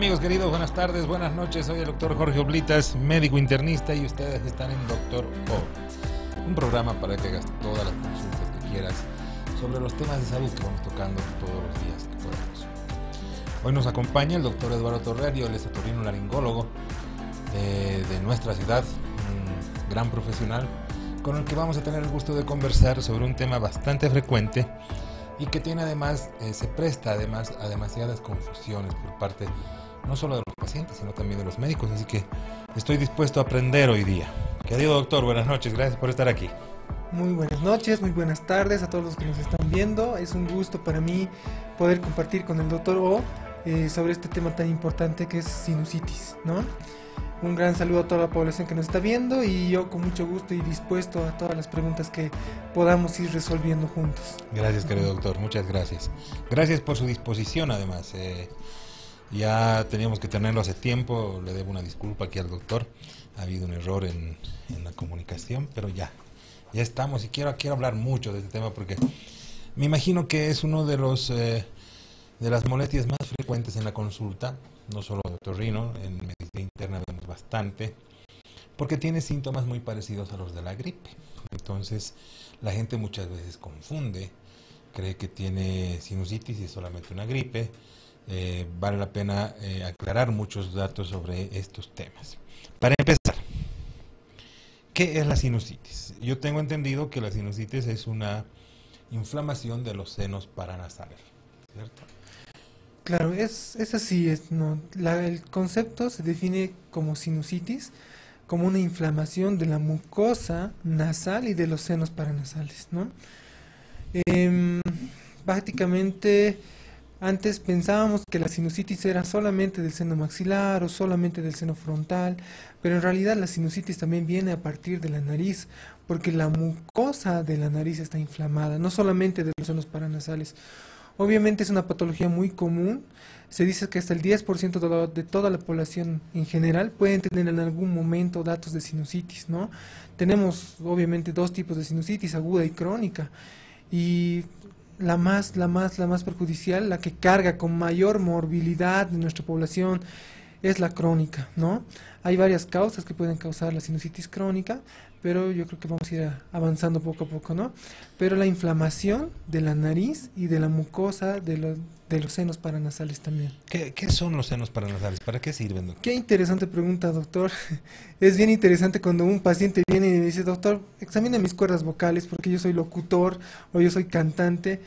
amigos queridos? Buenas tardes, buenas noches. Soy el doctor Jorge Oblitas, médico internista, y ustedes están en Doctor O, un programa para que hagas todas las consultas que quieras sobre los temas de salud que vamos tocando todos los días que podemos. Hoy nos acompaña el doctor Eduardo Torrerio, él es otorrinolaringólogo de nuestra ciudad, un gran profesional con el que vamos a tener el gusto de conversar sobre un tema bastante frecuente y que tiene además, se presta además a demasiadas confusiones por parte no solo de los pacientes, sino también de los médicos, así que estoy dispuesto a aprender hoy día. Querido doctor, buenas noches, gracias por estar aquí. Muy buenas noches, muy buenas tardes a todos los que nos están viendo. Es un gusto para mí poder compartir con el doctor O sobre este tema tan importante que es sinusitis, ¿no? Un gran saludo a toda la población que nos está viendo y yo con mucho gusto y dispuesto a todas las preguntas que podamos ir resolviendo juntos. Gracias, querido doctor, muchas gracias. Gracias por su disposición además. Ya teníamos que tenerlo hace tiempo, le debo una disculpa aquí al doctor. Ha habido un error en la comunicación, pero ya estamos y quiero hablar mucho de este tema porque me imagino que es uno de las molestias más frecuentes en la consulta, no solo de otorrino, en medicina interna vemos bastante, porque tiene síntomas muy parecidos a los de la gripe. Entonces la gente muchas veces confunde, cree que tiene sinusitis y es solamente una gripe. Vale la pena aclarar muchos datos sobre estos temas. Para empezar, ¿qué es la sinusitis? Yo tengo entendido que la sinusitis es una inflamación de los senos paranasales, ¿cierto? Claro, es así, ¿no? El concepto se define como sinusitis, como una inflamación de la mucosa nasal y de los senos paranasales, ¿no? Prácticamente antes pensábamos que la sinusitis era solamente del seno maxilar o solamente del seno frontal, pero en realidad la sinusitis también viene a partir de la nariz, porque la mucosa de la nariz está inflamada, no solamente de los senos paranasales. Obviamente es una patología muy común, se dice que hasta el 10% de toda la población en general pueden tener en algún momento datos de sinusitis, ¿no? Tenemos obviamente dos tipos de sinusitis, aguda y crónica, y la más perjudicial, la que carga con mayor morbilidad de nuestra población, es la crónica, ¿no? Hay varias causas que pueden causar la sinusitis crónica, pero yo creo que vamos a ir avanzando poco a poco, ¿no? Pero la inflamación de la nariz y de la mucosa de los senos paranasales también. ¿Qué son los senos paranasales? ¿Para qué sirven, doctor? Qué interesante pregunta, doctor. Es bien interesante cuando un paciente viene y me dice, doctor, examine mis cuerdas vocales porque yo soy locutor o yo soy cantante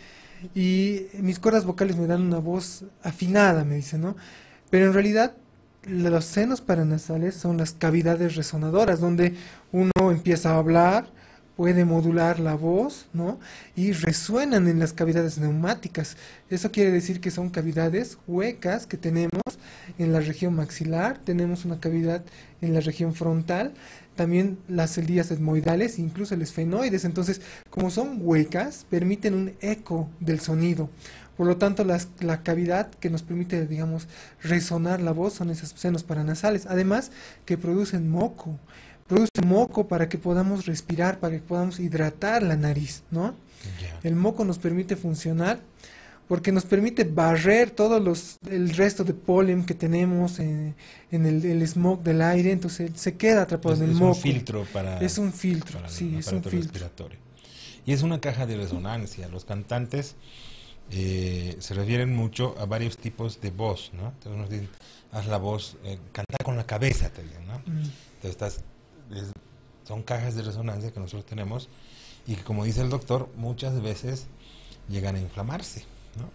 y mis cuerdas vocales me dan una voz afinada, me dice, ¿no? Pero en realidad los senos paranasales son las cavidades resonadoras donde uno empieza a hablar, puede modular la voz, ¿no? Y resuenan en las cavidades neumáticas. Eso quiere decir que son cavidades huecas que tenemos en la región maxilar, tenemos una cavidad en la región frontal, también las celdillas etmoidales, incluso el esfenoides. Entonces, como son huecas, permiten un eco del sonido. Por lo tanto, la cavidad que nos permite, digamos, resonar la voz son esos senos paranasales. Además, que producen moco. Produce moco para que podamos respirar, para que podamos hidratar la nariz, ¿no? Yeah. El moco nos permite funcionar porque nos permite barrer el resto de polen que tenemos en el smog del aire, entonces se queda atrapado en el moco. Es un filtro para... Es un filtro, para sí, el es un aparato filtro. respiratorio. Y es una caja de resonancia. Los cantantes se refieren mucho a varios tipos de voz, ¿no? Entonces nos dicen, haz la voz, canta con la cabeza, te dicen, ¿no? Entonces son cajas de resonancia que nosotros tenemos y que, como dice el doctor, muchas veces llegan a inflamarse, ¿no?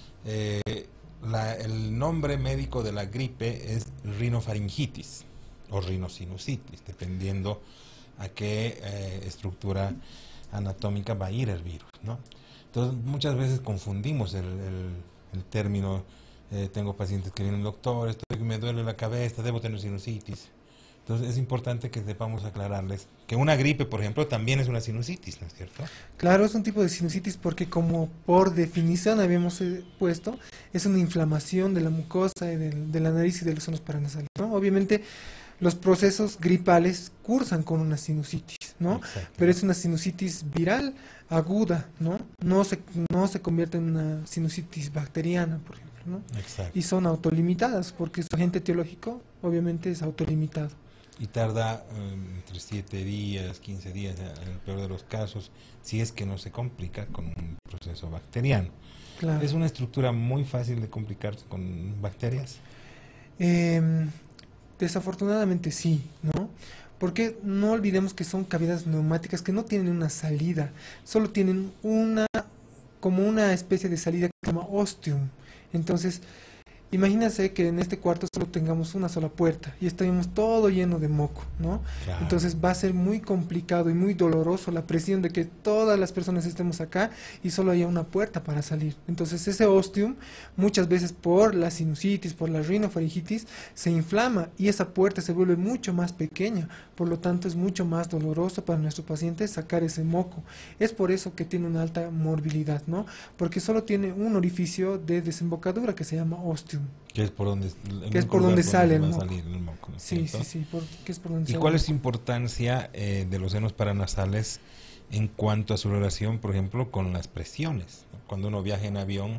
El nombre médico de la gripe es rinofaringitis o rinosinusitis, dependiendo a qué estructura anatómica va a ir el virus, ¿no? Entonces muchas veces confundimos el término. Tengo pacientes que vienen, doctor, me duele la cabeza, debo tener sinusitis. Entonces es importante que sepamos aclararles que una gripe, por ejemplo, también es una sinusitis, ¿no es cierto? Claro, es un tipo de sinusitis porque, como por definición habíamos puesto, es una inflamación de la mucosa y de la nariz y de los senos paranasales, ¿no? Obviamente los procesos gripales cursan con una sinusitis, ¿no? Exacto. Pero es una sinusitis viral aguda, ¿no? No se convierte en una sinusitis bacteriana, por ejemplo. ¿no? Exacto. Y son autolimitadas, porque su agente etiológico obviamente es autolimitado. Y tarda entre 7 días, 15 días, en el peor de los casos, si es que no se complica con un proceso bacteriano. Claro. ¿Es una estructura muy fácil de complicarse con bacterias? Desafortunadamente sí, ¿no? Porque no olvidemos que son cavidades neumáticas que no tienen una salida, solo tienen como una especie de salida que se llama ostium. Entonces, imagínense que en este cuarto solo tengamos una sola puerta y estemos todo lleno de moco, ¿no? Claro. Entonces va a ser muy complicado y muy doloroso la presión de que todas las personas estemos acá y solo haya una puerta para salir. Entonces ese ostium, muchas veces por la sinusitis, por la rinofaringitis, se inflama y esa puerta se vuelve mucho más pequeña. Por lo tanto es mucho más doloroso para nuestro paciente sacar ese moco. Es por eso que tiene una alta morbilidad, ¿no? Porque solo tiene un orificio de desembocadura que se llama ostium. Que es por donde, Que es por donde sale el va a moco. salir el moco, ¿no es Sí, cierto? sí, sí, que es por donde ¿Y sale cuál el es la moco. importancia de los senos paranasales en cuanto a su relación, por ejemplo, con las presiones? Cuando uno viaja en avión,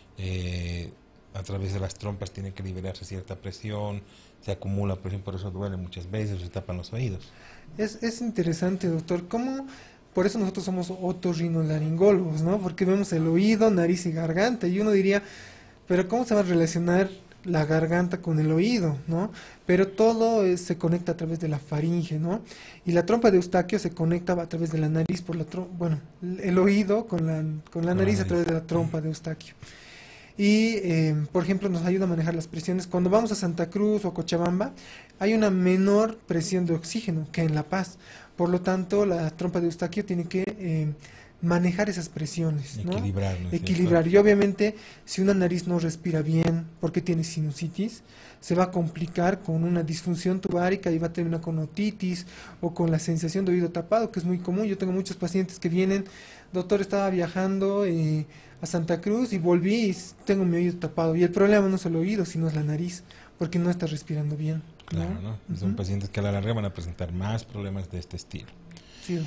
a través de las trompas tiene que liberarse cierta presión, se acumula presión, por eso duele muchas veces, se tapan los oídos. Es interesante, doctor, cómo... Por eso nosotros somos otorrinolaringólogos, ¿no? Porque vemos el oído, nariz y garganta, y uno diría, pero ¿cómo se va a relacionar la garganta con el oído, ¿no? Pero todo se conecta a través de la faringe, ¿no? Y la trompa de Eustaquio se conecta a través de la nariz por bueno, el oído con la nariz a través de la trompa de Eustaquio. Y, por ejemplo, nos ayuda a manejar las presiones. Cuando vamos a Santa Cruz o a Cochabamba, hay una menor presión de oxígeno que en La Paz. Por lo tanto, la trompa de Eustaquio tiene que manejar esas presiones, ¿no? Equilibrar, ¿no es Equilibrar. cierto? Y obviamente, si una nariz no respira bien porque tiene sinusitis, se va a complicar con una disfunción tubárica y va a terminar con otitis o con la sensación de oído tapado, que es muy común. Yo tengo muchos pacientes que vienen, doctor, estaba viajando a Santa Cruz y volví y tengo mi oído tapado. Y el problema no es el oído, sino es la nariz, porque no está respirando bien, ¿no? Claro, ¿no? Son pacientes que a la larga van a presentar más problemas de este estilo. Sí.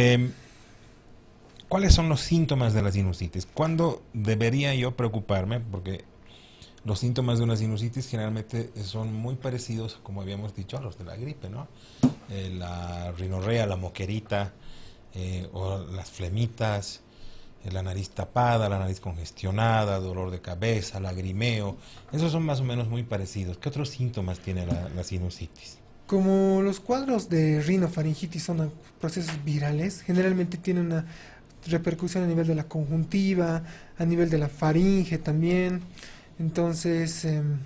¿Cuáles son los síntomas de la sinusitis? ¿Cuándo debería yo preocuparme? Porque los síntomas de una sinusitis generalmente son muy parecidos, como habíamos dicho, a los de la gripe, ¿no? La rinorrea, la moquerita, o las flemitas, la nariz tapada, la nariz congestionada, dolor de cabeza, lagrimeo. Esos son más o menos muy parecidos. ¿Qué otros síntomas tiene la sinusitis? Como los cuadros de rinofaringitis son procesos virales, generalmente tienen una repercusión a nivel de la conjuntiva, a nivel de la faringe también. Entonces,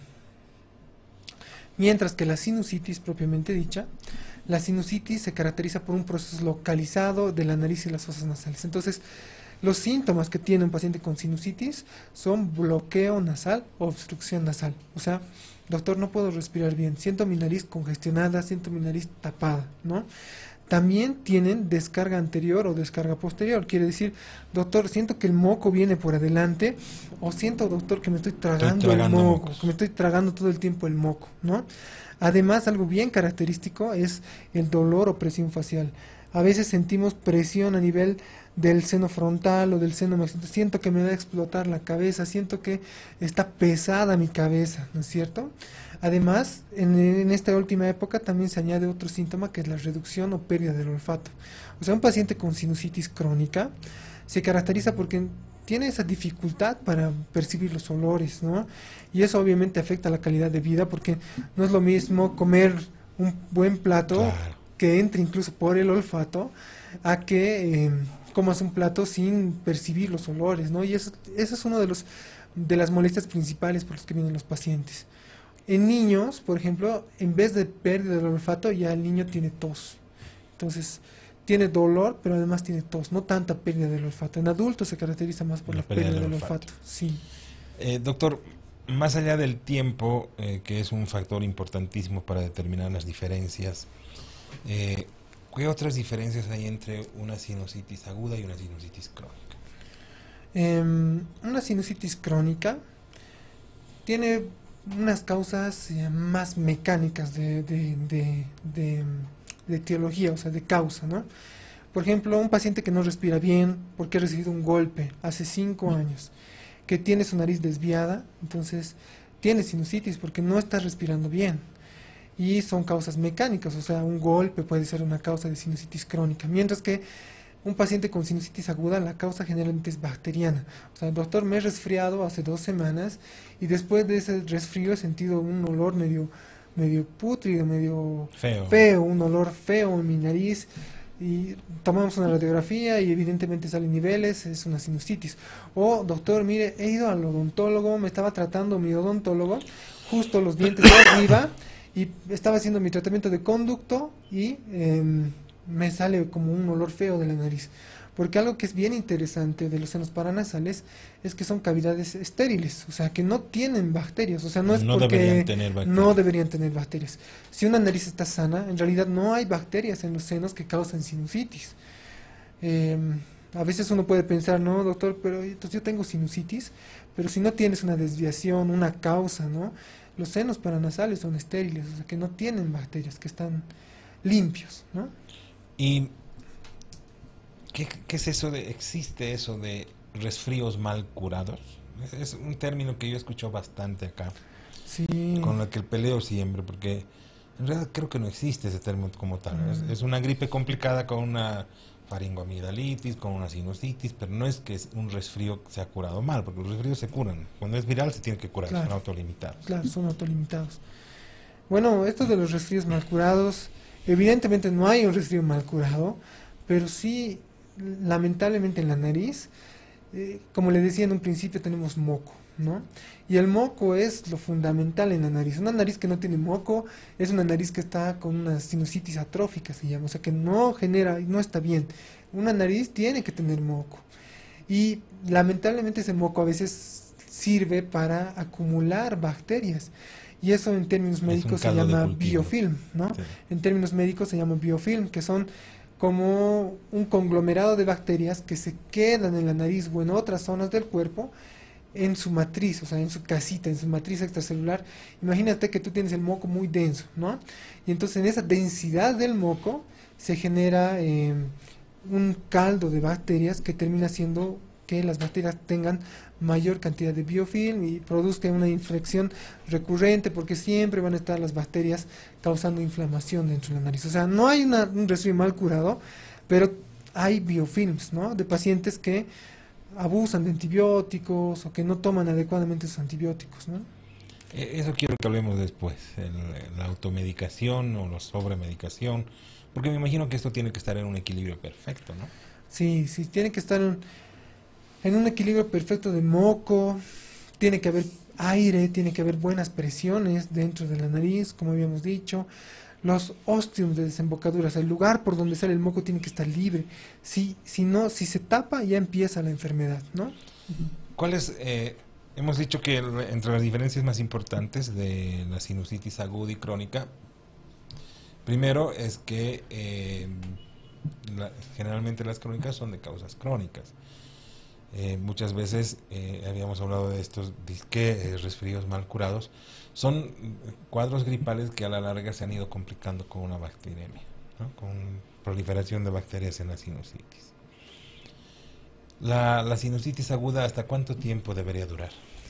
mientras que la sinusitis propiamente dicha, la sinusitis se caracteriza por un proceso localizado de la nariz y las fosas nasales. Entonces, los síntomas que tiene un paciente con sinusitis son bloqueo nasal o obstrucción nasal. O sea, doctor, no puedo respirar bien, siento mi nariz congestionada, siento mi nariz tapada, ¿no? También tienen descarga anterior o descarga posterior. Quiere decir, doctor, siento que el moco viene por adelante, o siento, doctor, que me estoy tragando el moco, que me estoy tragando todo el tiempo el moco, ¿no? Además, algo bien característico es el dolor o presión facial. A veces sentimos presión a nivel del seno frontal o del seno maxilo. Siento que me va a explotar la cabeza, siento que está pesada mi cabeza, ¿no es cierto? Además, en esta última época también se añade otro síntoma que es la reducción o pérdida del olfato. O sea, un paciente con sinusitis crónica se caracteriza porque tiene esa dificultad para percibir los olores, ¿no? Y eso obviamente afecta la calidad de vida porque no es lo mismo comer un buen plato, claro, que entre incluso por el olfato, a que comas un plato sin percibir los olores, ¿no? Y eso es uno de las molestias principales por las que vienen los pacientes. En niños, por ejemplo, en vez de pérdida del olfato, ya el niño tiene tos. Entonces, tiene dolor, pero además tiene tos, no tanta pérdida del olfato. En adultos se caracteriza más por la pérdida del olfato. Sí. Doctor, más allá del tiempo, que es un factor importantísimo para determinar las diferencias, ¿qué otras diferencias hay entre una sinusitis aguda y una sinusitis crónica? Una sinusitis crónica tiene unas causas más mecánicas de etiología, o sea, de causa, ¿no? Por ejemplo, un paciente que no respira bien porque ha recibido un golpe hace 5 años que tiene su nariz desviada, entonces tiene sinusitis porque no está respirando bien. Y son causas mecánicas, o sea, un golpe puede ser una causa de sinusitis crónica, mientras que un paciente con sinusitis aguda, la causa generalmente es bacteriana. O sea, doctor, me he resfriado hace 2 semanas y después de ese resfrío he sentido un olor medio pútrido, medio feo, un olor feo en mi nariz. Y tomamos una radiografía y evidentemente salen niveles, es una sinusitis. O, doctor, mire, he ido al odontólogo, me estaba tratando mi odontólogo, justo los dientes de arriba, y estaba haciendo mi tratamiento de conducto y me sale como un olor feo de la nariz. Porque algo que es bien interesante de los senos paranasales es que son cavidades estériles, o sea, que no tienen bacterias, o sea, no es No porque deberían tener bacterias. no deberían tener bacterias. Si una nariz está sana, en realidad no hay bacterias en los senos que causan sinusitis. A veces uno puede pensar, no, doctor, pero entonces yo tengo sinusitis, pero si no tienes una desviación, una causa, ¿no? Los senos paranasales son estériles, o sea, que no tienen bacterias, que están limpios, ¿no? ¿Y qué es eso existe eso de resfríos mal curados? Es un término que yo escucho bastante acá, Sí. con el que peleo siempre, porque en realidad creo que no existe ese término como tal. Es una gripe complicada con una faringoamigdalitis, con una sinusitis, pero no es que un resfrío se ha curado mal, porque los resfríos se curan. Cuando es viral se tiene que curar, Claro. son autolimitados. Claro, son autolimitados. Bueno, esto de los resfríos mal curados, evidentemente no hay un resfrío mal curado, pero sí, lamentablemente en la nariz, como le decía en un principio, tenemos moco, ¿no? Y el moco es lo fundamental en la nariz. Una nariz que no tiene moco es una nariz que está con una sinusitis atrófica, se llama, o sea que no genera, no está bien. Una nariz tiene que tener moco. Y lamentablemente ese moco a veces sirve para acumular bacterias. Y eso en términos médicos se caldo de llama cultivo. biofilm, ¿no? Sí. En términos médicos se llama biofilm, que son como un conglomerado de bacterias que se quedan en la nariz o en otras zonas del cuerpo en su matriz, o sea, en su casita, en su matriz extracelular. Imagínate que tú tienes el moco muy denso, ¿no? Y entonces en esa densidad del moco se genera un caldo de bacterias que termina haciendo que las bacterias tengan mayor cantidad de biofilm y produzcan una infección recurrente, porque siempre van a estar las bacterias causando inflamación dentro de la nariz. O sea, no hay un resfrío mal curado, pero hay biofilms, ¿no? De pacientes que abusan de antibióticos o que no toman adecuadamente sus antibióticos, ¿no? Eso quiero que hablemos después, la automedicación o la sobremedicación, porque me imagino que esto tiene que estar en un equilibrio perfecto, ¿no? Sí, sí, tiene que estar en un equilibrio perfecto de moco, tiene que haber aire, tiene que haber buenas presiones dentro de la nariz, como habíamos dicho. Los ostiums de desembocaduras, el lugar por donde sale el moco tiene que estar libre. Si no, si se tapa, ya empieza la enfermedad, ¿no? Hemos dicho que entre las diferencias más importantes de la sinusitis aguda y crónica, primero es que generalmente las crónicas son de causas crónicas. Muchas veces habíamos hablado de estos disque resfríos mal curados. Son cuadros gripales que a la larga se han ido complicando con una bacteriemia, ¿no? Con proliferación de bacterias en la sinusitis. La sinusitis aguda, ¿hasta cuánto tiempo debería durar?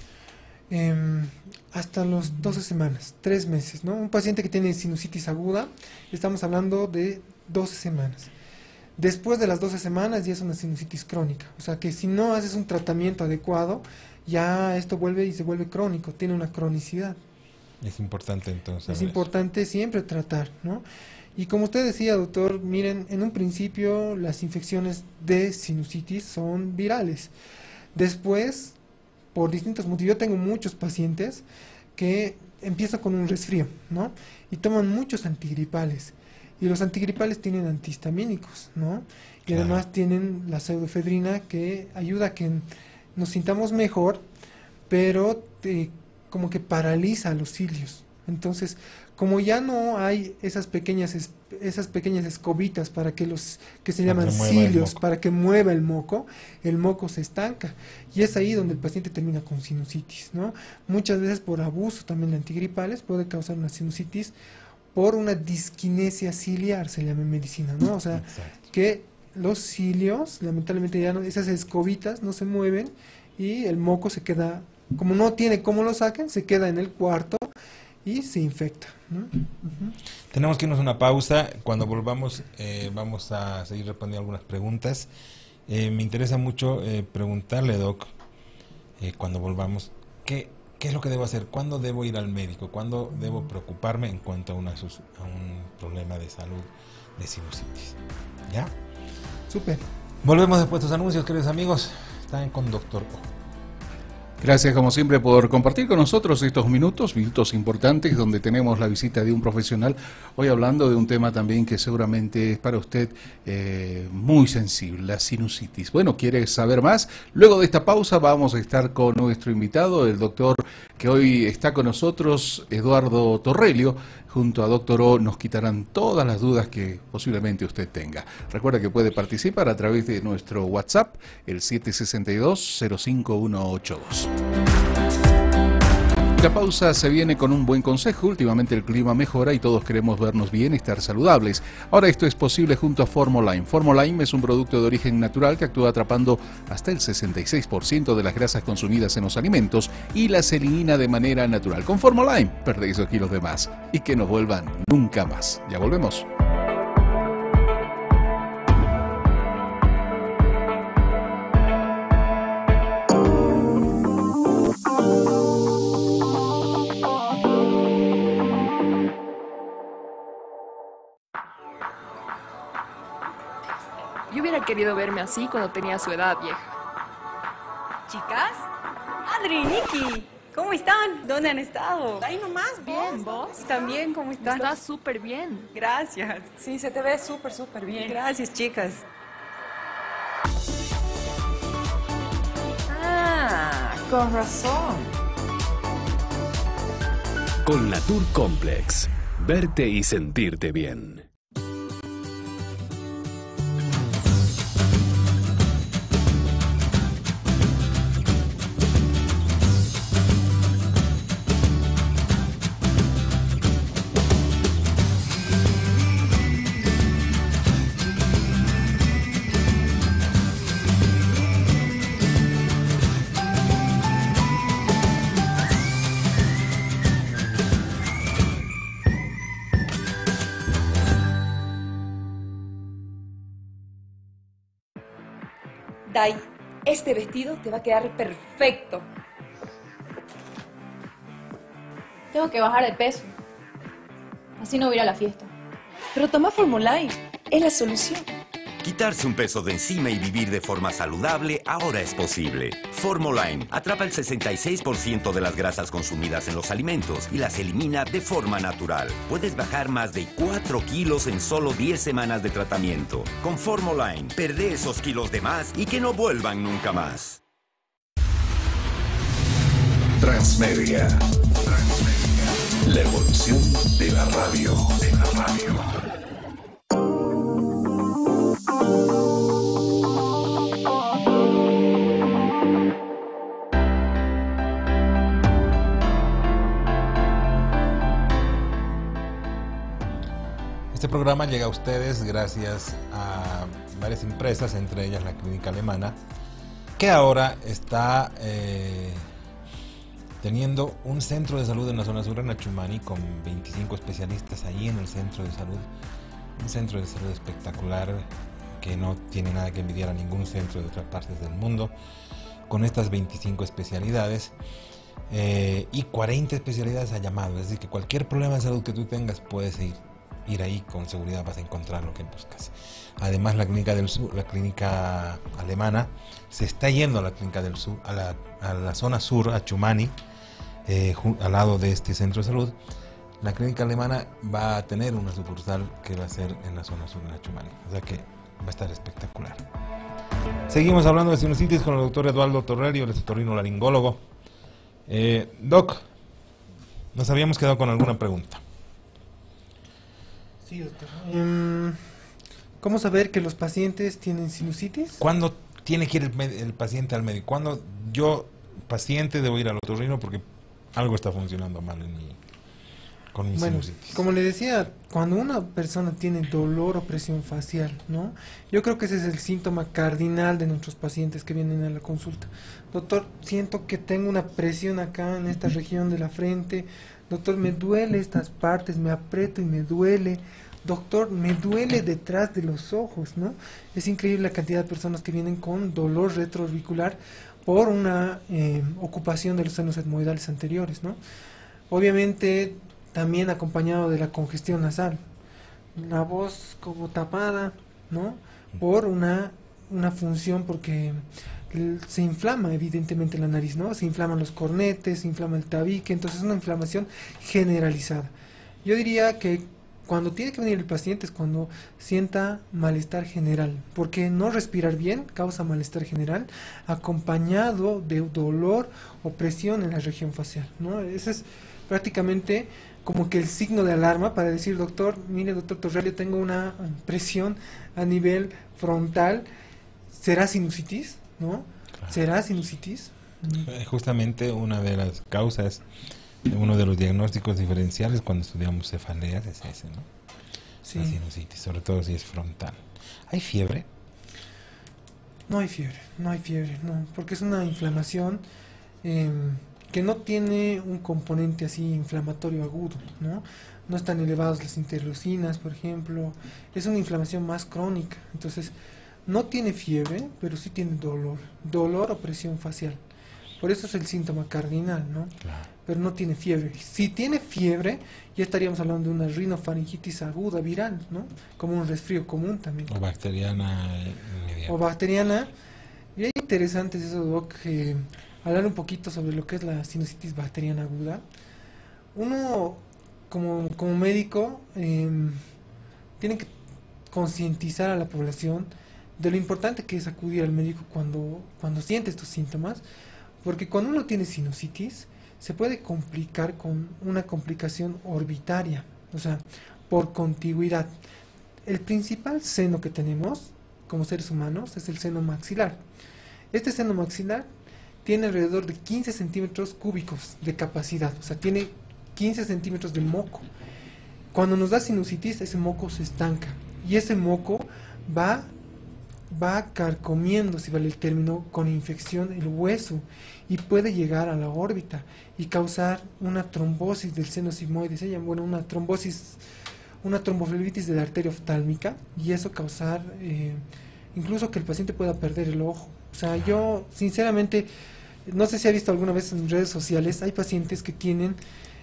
Hasta los 12 semanas, 3 meses, ¿no? Un paciente que tiene sinusitis aguda, estamos hablando de 12 semanas. Después de las 12 semanas ya es una sinusitis crónica. O sea que si no haces un tratamiento adecuado, ya esto vuelve y se vuelve crónico, tiene una cronicidad. Es importante entonces. Es importante siempre tratar, ¿no? Y como usted decía, doctor, miren, en un principio las infecciones de sinusitis son virales. Después, por distintos motivos, yo tengo muchos pacientes que empiezan con un resfrío, ¿no? Y toman muchos antigripales. Y los antigripales tienen antihistamínicos, ¿no? Y Claro. además tienen la pseudoefedrina que ayuda a que nos sintamos mejor, pero como que paraliza los cilios. Entonces, como ya no hay esas pequeñas escobitas para que que se llaman que mueva el cilios, moco. para que mueva el moco se estanca. Y es ahí donde el paciente termina con sinusitis, ¿no? Muchas veces por abuso también de antigripales puede causar una sinusitis por una disquinesia ciliar, se llama en medicina, ¿no? O sea, Exacto. que los cilios, lamentablemente ya no, esas escobitas no se mueven y el moco se queda, como no tiene cómo lo saquen, se queda en el cuarto y se infecta, ¿no? Tenemos que irnos a una pausa. Cuando volvamos vamos a seguir respondiendo algunas preguntas. Me interesa mucho preguntarle, Doc, cuando volvamos, ¿qué es lo que debo hacer? ¿Cuándo debo ir al médico? ¿Cuándo debo preocuparme en cuanto a un problema de salud de sinusitis? ¿Ya? Súper. Volvemos después de estos anuncios, queridos amigos. Están con Doctor O. Gracias como siempre por compartir con nosotros estos minutos importantes donde tenemos la visita de un profesional, hoy hablando de un tema también que seguramente es para usted muy sensible, la sinusitis. Bueno, ¿quiere saber más? Luego de esta pausa vamos a estar con nuestro invitado, el doctor que hoy está con nosotros, Eduardo Torrelio. Junto a Doctor O nos quitarán todas las dudas que posiblemente usted tenga. Recuerda que puede participar a través de nuestro WhatsApp, el 762-05182. La pausa se viene con un buen consejo. Últimamente el clima mejora y todos queremos vernos bien y estar saludables. Ahora esto es posible junto a Formolime. Formolime es un producto de origen natural que actúa atrapando hasta el 66% de las grasas consumidas en los alimentos y las elimina de manera natural. Con Formolime perdéis 2 kilos de más y que no vuelvan nunca más. Ya volvemos. Yo hubiera querido verme así cuando tenía su edad, vieja. ¿Chicas? Adri, Nikki, ¿cómo están? ¿Dónde han estado? Ahí nomás, Bien, ¿vos? También, ¿cómo están? Estás súper bien. Gracias. Sí, se te ve súper bien. Gracias, chicas. Ah, con razón. Con Natur Complex, verte y sentirte bien. Dai, este vestido te va a quedar perfecto. Tengo que bajar de peso. Así no voy a ir a la fiesta. Pero toma Formolime, es la solución. Quitarse un peso de encima y vivir de forma saludable ahora es posible. Formolime atrapa el 66% de las grasas consumidas en los alimentos y las elimina de forma natural. Puedes bajar más de 4 kilos en solo 10 semanas de tratamiento. Con Formolime, perdé esos kilos de más y que no vuelvan nunca más. Transmedia. La evolución de la radio. Este programa llega a ustedes gracias a varias empresas, entre ellas la Clínica Alemana, que ahora está teniendo un centro de salud en la zona sur, en Achumani, con 25 especialistas allí en el centro de salud. Un centro de salud espectacular que no tiene nada que envidiar a ningún centro de otras partes del mundo, con estas 25 especialidades y 40 especialidades a llamado. Es decir, que cualquier problema de salud que tú tengas puedes ir ahí, con seguridad vas a encontrar lo que buscas. Además, la clínica del sur, la clínica alemana, se está yendo a la clínica del sur, a la zona sur, a Chumani, al lado de este centro de salud. La clínica alemana va a tener una sucursal que va a ser en la zona sur, en la Chumani. O sea que va a estar espectacular. Seguimos hablando de sinusitis con el doctor Eduardo Torrelio, el otorrinolaringólogo. Doc, nos habíamos quedado con alguna pregunta. Sí, doctor. ¿Cómo saber que los pacientes tienen sinusitis? ¿Cuándo tiene que ir el paciente al médico? ¿Cuándo yo, paciente, debo ir al otorrino porque algo está funcionando mal con mi Bueno, sinusitis? como le decía, cuando una persona tiene dolor o presión facial, ¿no? Yo creo que ese es el síntoma cardinal de nuestros pacientes que vienen a la consulta. Doctor, siento que tengo una presión acá en esta región de la frente. Doctor, me duele estas partes, me aprieto y me duele. Doctor, me duele detrás de los ojos, ¿no? Es increíble la cantidad de personas que vienen con dolor retroauricular por una ocupación de los senos etmoidales anteriores, ¿no? Obviamente también acompañado de la congestión nasal, la voz como tapada, ¿no? Por una función, porque se inflama evidentemente la nariz, ¿no? Se inflaman los cornetes, se inflama el tabique, entonces es una inflamación generalizada. Yo diría que cuando tiene que venir el paciente es cuando sienta malestar general, porque no respirar bien causa malestar general, acompañado de dolor o presión en la región facial, ¿no? Ese es prácticamente como que el signo de alarma para decir, doctor, mire, doctor Torrelio, tengo una presión a nivel frontal, ¿será sinusitis? ¿No? Claro. ¿Será sinusitis? Justamente una de las causas, uno de los diagnósticos diferenciales cuando estudiamos cefaleas es ese, ¿no? Sí. La sinusitis, sobre todo si es frontal. ¿Hay fiebre? No hay fiebre, no, porque es una inflamación que no tiene un componente así inflamatorio agudo, ¿no? No están elevadas las interleucinas, por ejemplo, es una inflamación más crónica, entonces no tiene fiebre, pero sí tiene dolor o presión facial. Por eso es el síntoma cardinal, ¿no? Claro. Pero no tiene fiebre. Si tiene fiebre, ya estaríamos hablando de una rinofaringitis aguda viral, ¿no? Como un resfrío común también. O bacteriana inmediata. O bacteriana. Y es interesante eso, Doc, hablar un poquito sobre lo que es la sinusitis bacteriana aguda. Uno, como médico, tiene que concientizar a la población de lo importante que es acudir al médico cuando siente estos síntomas, porque cuando uno tiene sinusitis se puede complicar con una complicación orbitaria, o sea, por contigüidad. El principal seno que tenemos como seres humanos es el seno maxilar. Este seno maxilar tiene alrededor de 15 centímetros cúbicos de capacidad, o sea, tiene 15 centímetros de moco. Cuando nos da sinusitis, ese moco se estanca y ese moco va carcomiendo, si vale el término, con infección el hueso y puede llegar a la órbita y causar una trombosis del seno sigmoide, se llama, bueno, una tromboflebitis de la arteria oftálmica, y eso causar incluso que el paciente pueda perder el ojo. O sea, yo sinceramente, no sé si ha visto alguna vez en redes sociales, hay pacientes que tienen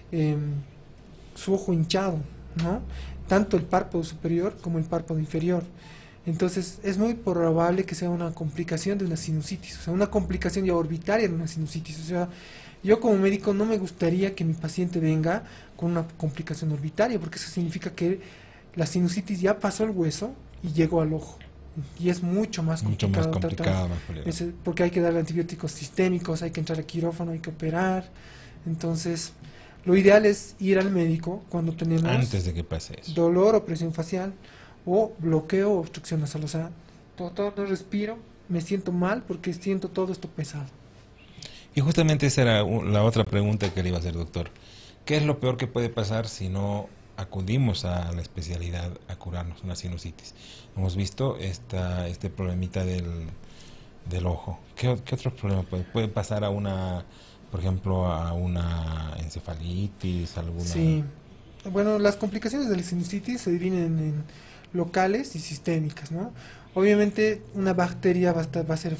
su ojo hinchado, ¿no? Tanto el párpado superior como el párpado inferior. Entonces es muy probable que sea una complicación de una sinusitis, o sea, una complicación ya orbitaria de una sinusitis. O sea, yo como médico no me gustaría que mi paciente venga con una complicación orbitaria, porque eso significa que la sinusitis ya pasó el hueso y llegó al ojo. Y es mucho más complicado tratar, porque hay que darle antibióticos sistémicos, hay que entrar a quirófano, hay que operar. Entonces, lo ideal es ir al médico cuando tenemos antes de que pase eso, dolor o presión facial, o bloqueo o obstrucción nasal. O sea, doctor, no respiro, me siento mal porque siento todo esto pesado. Y justamente esa era la otra pregunta que le iba a hacer, doctor. ¿Qué es lo peor que puede pasar si no acudimos a la especialidad a curarnos una sinusitis? Hemos visto este problemita del ojo. ¿Qué otros problemas puede pasar a una, por ejemplo, a una encefalitis, alguna? Sí. Bueno, las complicaciones de la sinusitis se dividen en locales y sistémicas, ¿no? Obviamente una bacteria va a ser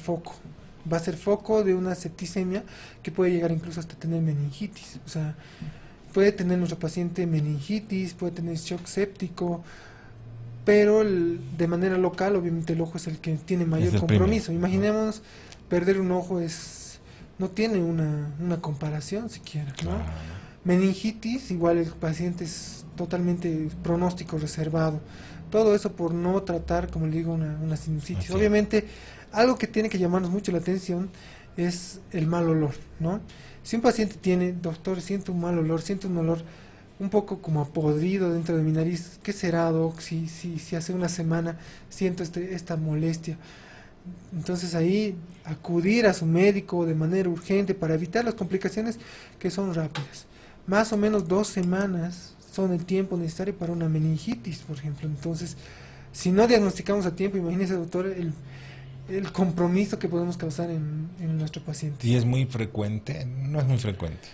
foco de una septicemia que puede llegar incluso hasta tener meningitis. O sea, puede tener nuestro paciente meningitis, puede tener shock séptico, pero de manera local obviamente el ojo es el que tiene mayor compromiso. Imaginemos perder un ojo, no tiene una comparación siquiera, ¿no? Claro. Meningitis, igual el paciente es totalmente pronóstico reservado. Todo eso por no tratar, como le digo, una sinusitis. Okay. Obviamente, algo que tiene que llamarnos mucho la atención es el mal olor, ¿no? Si un paciente tiene, doctor, siento un mal olor, siento un olor un poco como a podrido dentro de mi nariz, ¿qué será, doc? Si hace una semana siento esta molestia. Entonces ahí acudir a su médico de manera urgente para evitar las complicaciones que son rápidas. Más o menos 2 semanas son el tiempo necesario para una meningitis, por ejemplo. Entonces, si no diagnosticamos a tiempo, imagínese, doctor, el compromiso que podemos causar en nuestro paciente. ¿Y es muy frecuente? No es muy frecuente.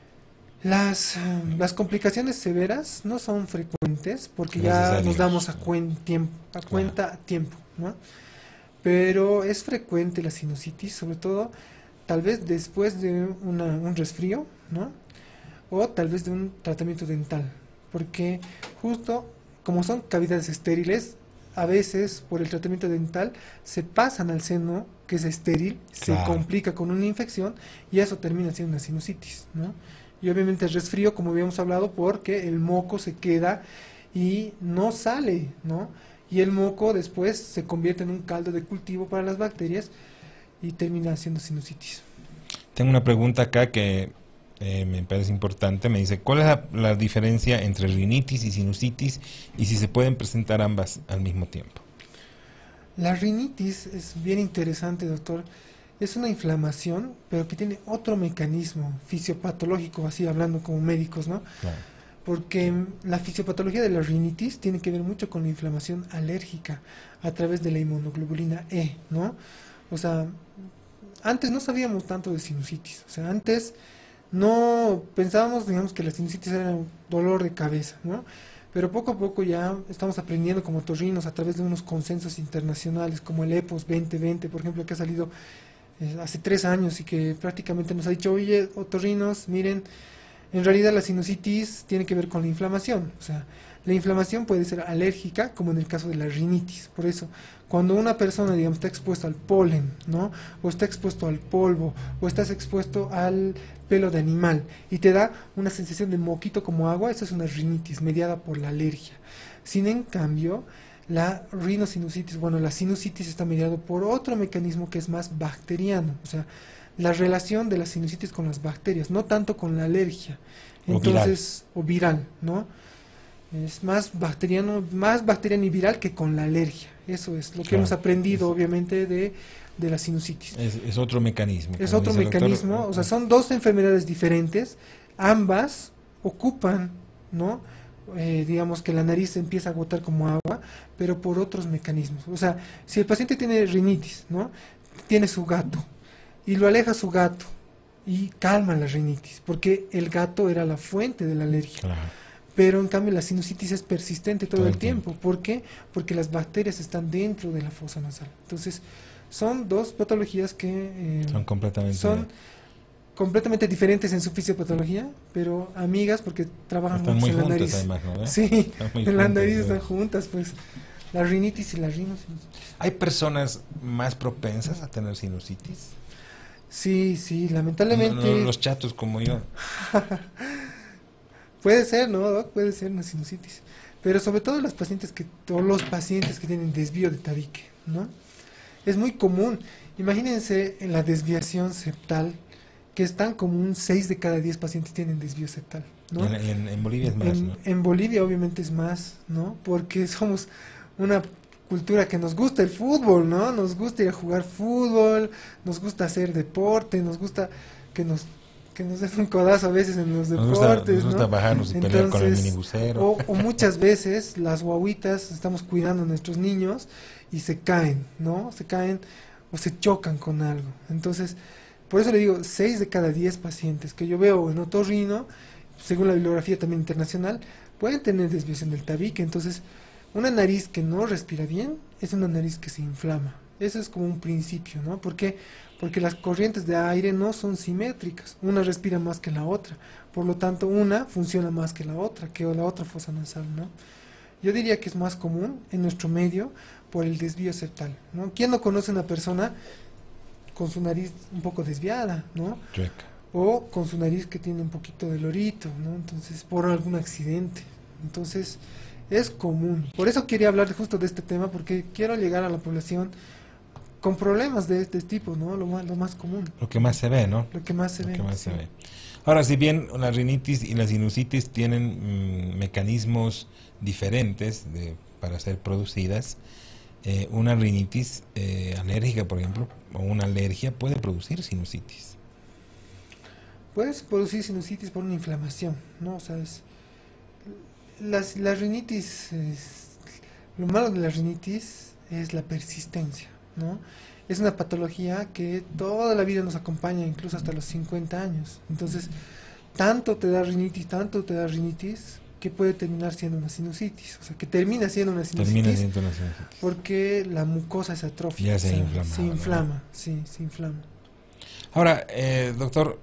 Las complicaciones severas no son frecuentes porque ya nos damos a cuenta a tiempo, ¿no? Pero es frecuente la sinusitis, sobre todo tal vez después de un resfrío, ¿no? O tal vez de un tratamiento dental, porque justo como son cavidades estériles, a veces por el tratamiento dental se pasan al seno que es estéril, se complica con una infección y eso termina siendo una sinusitis, ¿no? Y obviamente el resfrío, como habíamos hablado, porque el moco se queda y no sale, ¿no? Y el moco después se convierte en un caldo de cultivo para las bacterias y termina siendo sinusitis. Tengo una pregunta acá que me parece importante. Me dice, ¿cuál es la diferencia entre rinitis y sinusitis y si se pueden presentar ambas al mismo tiempo? La rinitis es bien interesante, doctor. Es una inflamación, pero que tiene otro mecanismo fisiopatológico, así hablando como médicos, ¿no? Claro. Porque la fisiopatología de la rinitis tiene que ver mucho con la inflamación alérgica a través de la inmunoglobulina E, ¿no? O sea, antes no sabíamos tanto de sinusitis, o sea, antes no pensábamos, digamos, que la sinusitis era un dolor de cabeza, ¿no? Pero poco a poco ya estamos aprendiendo como otorrinos a través de unos consensos internacionales como el EPOS 2020, por ejemplo, que ha salido hace 3 años y que prácticamente nos ha dicho, oye, otorrinos, miren, en realidad la sinusitis tiene que ver con la inflamación. O sea, la inflamación puede ser alérgica, como en el caso de la rinitis. Por eso, cuando una persona, digamos, está expuesta al polen, ¿no? O está expuesto al polvo, o estás expuesto al pelo de animal, y te da una sensación de moquito como agua, eso es una rinitis mediada por la alergia. Sin en cambio, la rinosinusitis, bueno, la sinusitis está mediado por otro mecanismo que es más bacteriano, o sea, la relación de la sinusitis con las bacterias, no tanto con la alergia, entonces, o viral, ¿no? Es más bacteriano y viral que con la alergia. Eso es lo que hemos aprendido, obviamente, de la sinusitis. Es otro mecanismo. Es otro mecanismo, doctor, o sea, son 2 enfermedades diferentes, ambas ocupan, ¿no? Digamos que la nariz empieza a agotar como agua, pero por otros mecanismos. O sea, si el paciente tiene rinitis, ¿no? Tiene su gato, y lo aleja su gato, y calma la rinitis, porque el gato era la fuente de la alergia. Claro. Pero en cambio la sinusitis es persistente todo el tiempo. ¿Por qué? Porque las bacterias están dentro de la fosa nasal. Entonces, son 2 patologías que son completamente diferentes en su fisiopatología, pero amigas porque trabajan mucho en la nariz. Además, ¿no? Sí, en la nariz están juntas, pues, la rinitis y la rinosinusitis. ¿Hay personas más propensas a tener sinusitis? Sí, lamentablemente. No, los chatos como yo. Puede ser, ¿no, Doc? Puede ser una sinusitis. Pero sobre todo los pacientes que tienen desvío de tabique, ¿no? Es muy común. Imagínense en la desviación septal, que es tan común, 6 de cada 10 pacientes tienen desvío septal, ¿no? En Bolivia es más, ¿no? En Bolivia obviamente es más, ¿no? Porque somos una cultura que nos gusta el fútbol, ¿no? Nos gusta ir a jugar fútbol, nos gusta hacer deporte, nos gusta que nos den un codazo a veces en los deportes, nos gusta bajarnos y pelear con el minibusero. O muchas veces las guaguitas estamos cuidando a nuestros niños y se caen, ¿no? Se caen o se chocan con algo. Entonces, por eso le digo, 6 de cada 10 pacientes que yo veo en otorrino, según la bibliografía también internacional, pueden tener desviación del tabique. Entonces, una nariz que no respira bien es una nariz que se inflama. Eso es como un principio, ¿no? ¿Por qué? Porque las corrientes de aire no son simétricas. Una respira más que la otra. Por lo tanto, una funciona más que la otra fosa nasal, ¿no? Yo diría que es más común en nuestro medio por el desvío septal, ¿no? ¿Quién no conoce a una persona con su nariz un poco desviada, ¿no? Chueca. O con su nariz que tiene un poquito de lorito, ¿no? Entonces, por algún accidente. Entonces, es común. Por eso quería hablar justo de este tema, porque quiero llegar a la población con problemas de este tipo, ¿no? Lo más común. Lo que más se ve, ¿no? Lo que más se ve. Ahora, si bien la rinitis y la sinusitis tienen mecanismos diferentes para ser producidas, una rinitis alérgica, por ejemplo, o una alergia puede producir sinusitis. Puedes producir sinusitis por una inflamación, ¿no? O sea, la rinitis, lo malo de la rinitis es la persistencia, ¿no? Es una patología que toda la vida nos acompaña, incluso hasta los 50 años. Entonces, tanto te da rinitis, que puede terminar siendo una sinusitis. O sea, que termina siendo una sinusitis. Porque la mucosa se atrofia. Ya se inflama. Se inflama, ¿no? Sí, se inflama. Ahora, doctor,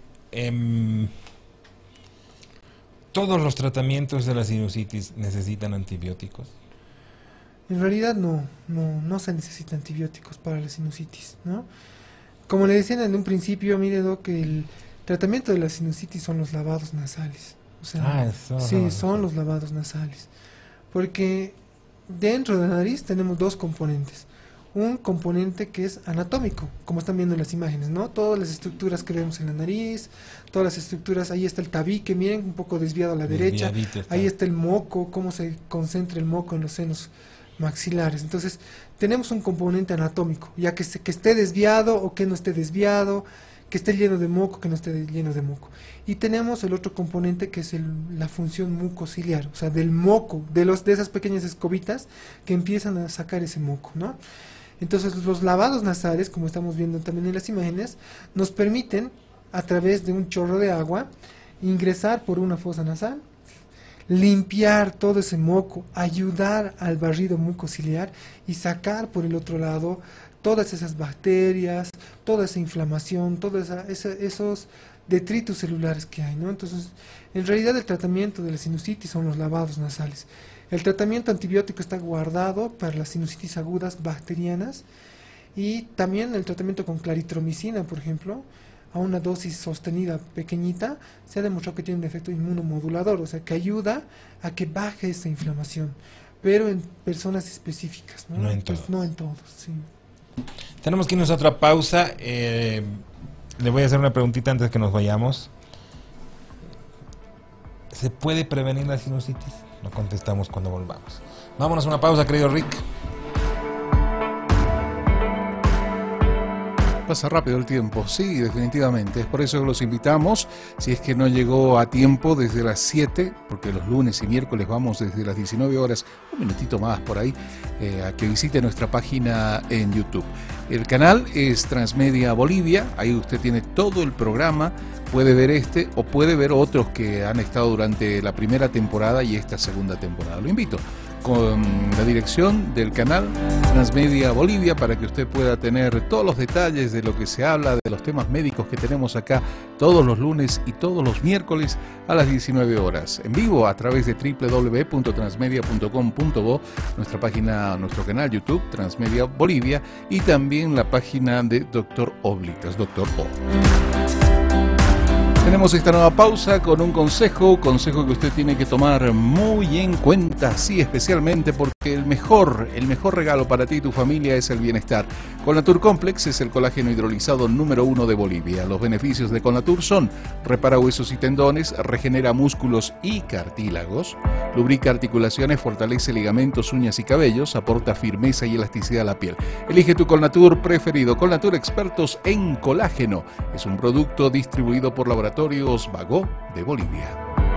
¿todos los tratamientos de la sinusitis necesitan antibióticos? En realidad no se necesitan antibióticos para la sinusitis, ¿no? Como le decían en un principio, mire, Doc, el tratamiento de la sinusitis son los lavados nasales. O sea, son los lavados nasales. Porque dentro de la nariz tenemos dos componentes. Un componente que es anatómico, como están viendo en las imágenes, ¿no? Todas las estructuras que vemos en la nariz, todas las estructuras, ahí está el tabique, miren, un poco desviado a la derecha, ahí está el moco, cómo se concentra el moco en los senos maxilares. Entonces, tenemos un componente anatómico, ya que esté desviado o que no esté desviado, que esté lleno de moco, que no esté lleno de moco. Y tenemos el otro componente que es la función mucociliar, o sea, del moco, de esas pequeñas escobitas que empiezan a sacar ese moco, ¿no? Entonces, los lavados nasales, como estamos viendo también en las imágenes, nos permiten, a través de un chorro de agua, ingresar por una fosa nasal, limpiar todo ese moco, ayudar al barrido mucociliar y sacar por el otro lado todas esas bacterias, toda esa inflamación, todos esos detritus celulares que hay, ¿no? Entonces, en realidad el tratamiento de la sinusitis son los lavados nasales. El tratamiento antibiótico está guardado para las sinusitis agudas bacterianas y también el tratamiento con claritromicina, por ejemplo, a una dosis sostenida pequeñita, se ha demostrado que tiene un efecto inmunomodulador, o sea, que ayuda a que baje esa inflamación, pero en personas específicas, ¿no? No en pues todos. no en todos, sí. Tenemos que irnos a otra pausa. Le voy a hacer una preguntita antes que nos vayamos. ¿Se puede prevenir la sinusitis? Lo contestamos cuando volvamos. Vámonos a una pausa, querido Rick. Pasa rápido el tiempo, sí, definitivamente. Es por eso que los invitamos, si es que no llegó a tiempo, desde las 7, porque los lunes y miércoles vamos desde las 19 horas, un minutito más por ahí, a que visite nuestra página en YouTube. El canal es Transmedia Bolivia, ahí usted tiene todo el programa, puede ver este o puede ver otros que han estado durante la primera temporada y esta segunda temporada. Lo invito con la dirección del canal Transmedia Bolivia para que usted pueda tener todos los detalles de lo que se habla, de los temas médicos que tenemos acá todos los lunes y todos los miércoles a las 19 horas. En vivo a través de www.transmedia.com.bo, nuestra página, nuestro canal YouTube, Transmedia Bolivia, y también la página de Dr. Oblitas, Dr. O. Tenemos esta nueva pausa con un consejo que usted tiene que tomar muy en cuenta, sí, especialmente porque el mejor regalo para ti y tu familia es el bienestar. Colnatur Complex es el colágeno hidrolizado número 1 de Bolivia. Los beneficios de Colnatur son: repara huesos y tendones, regenera músculos y cartílagos, lubrica articulaciones, fortalece ligamentos, uñas y cabellos, aporta firmeza y elasticidad a la piel. Elige tu Colnatur preferido. Colnatur, expertos en colágeno. Es un producto distribuido por Laboratorios Bagó de Bolivia.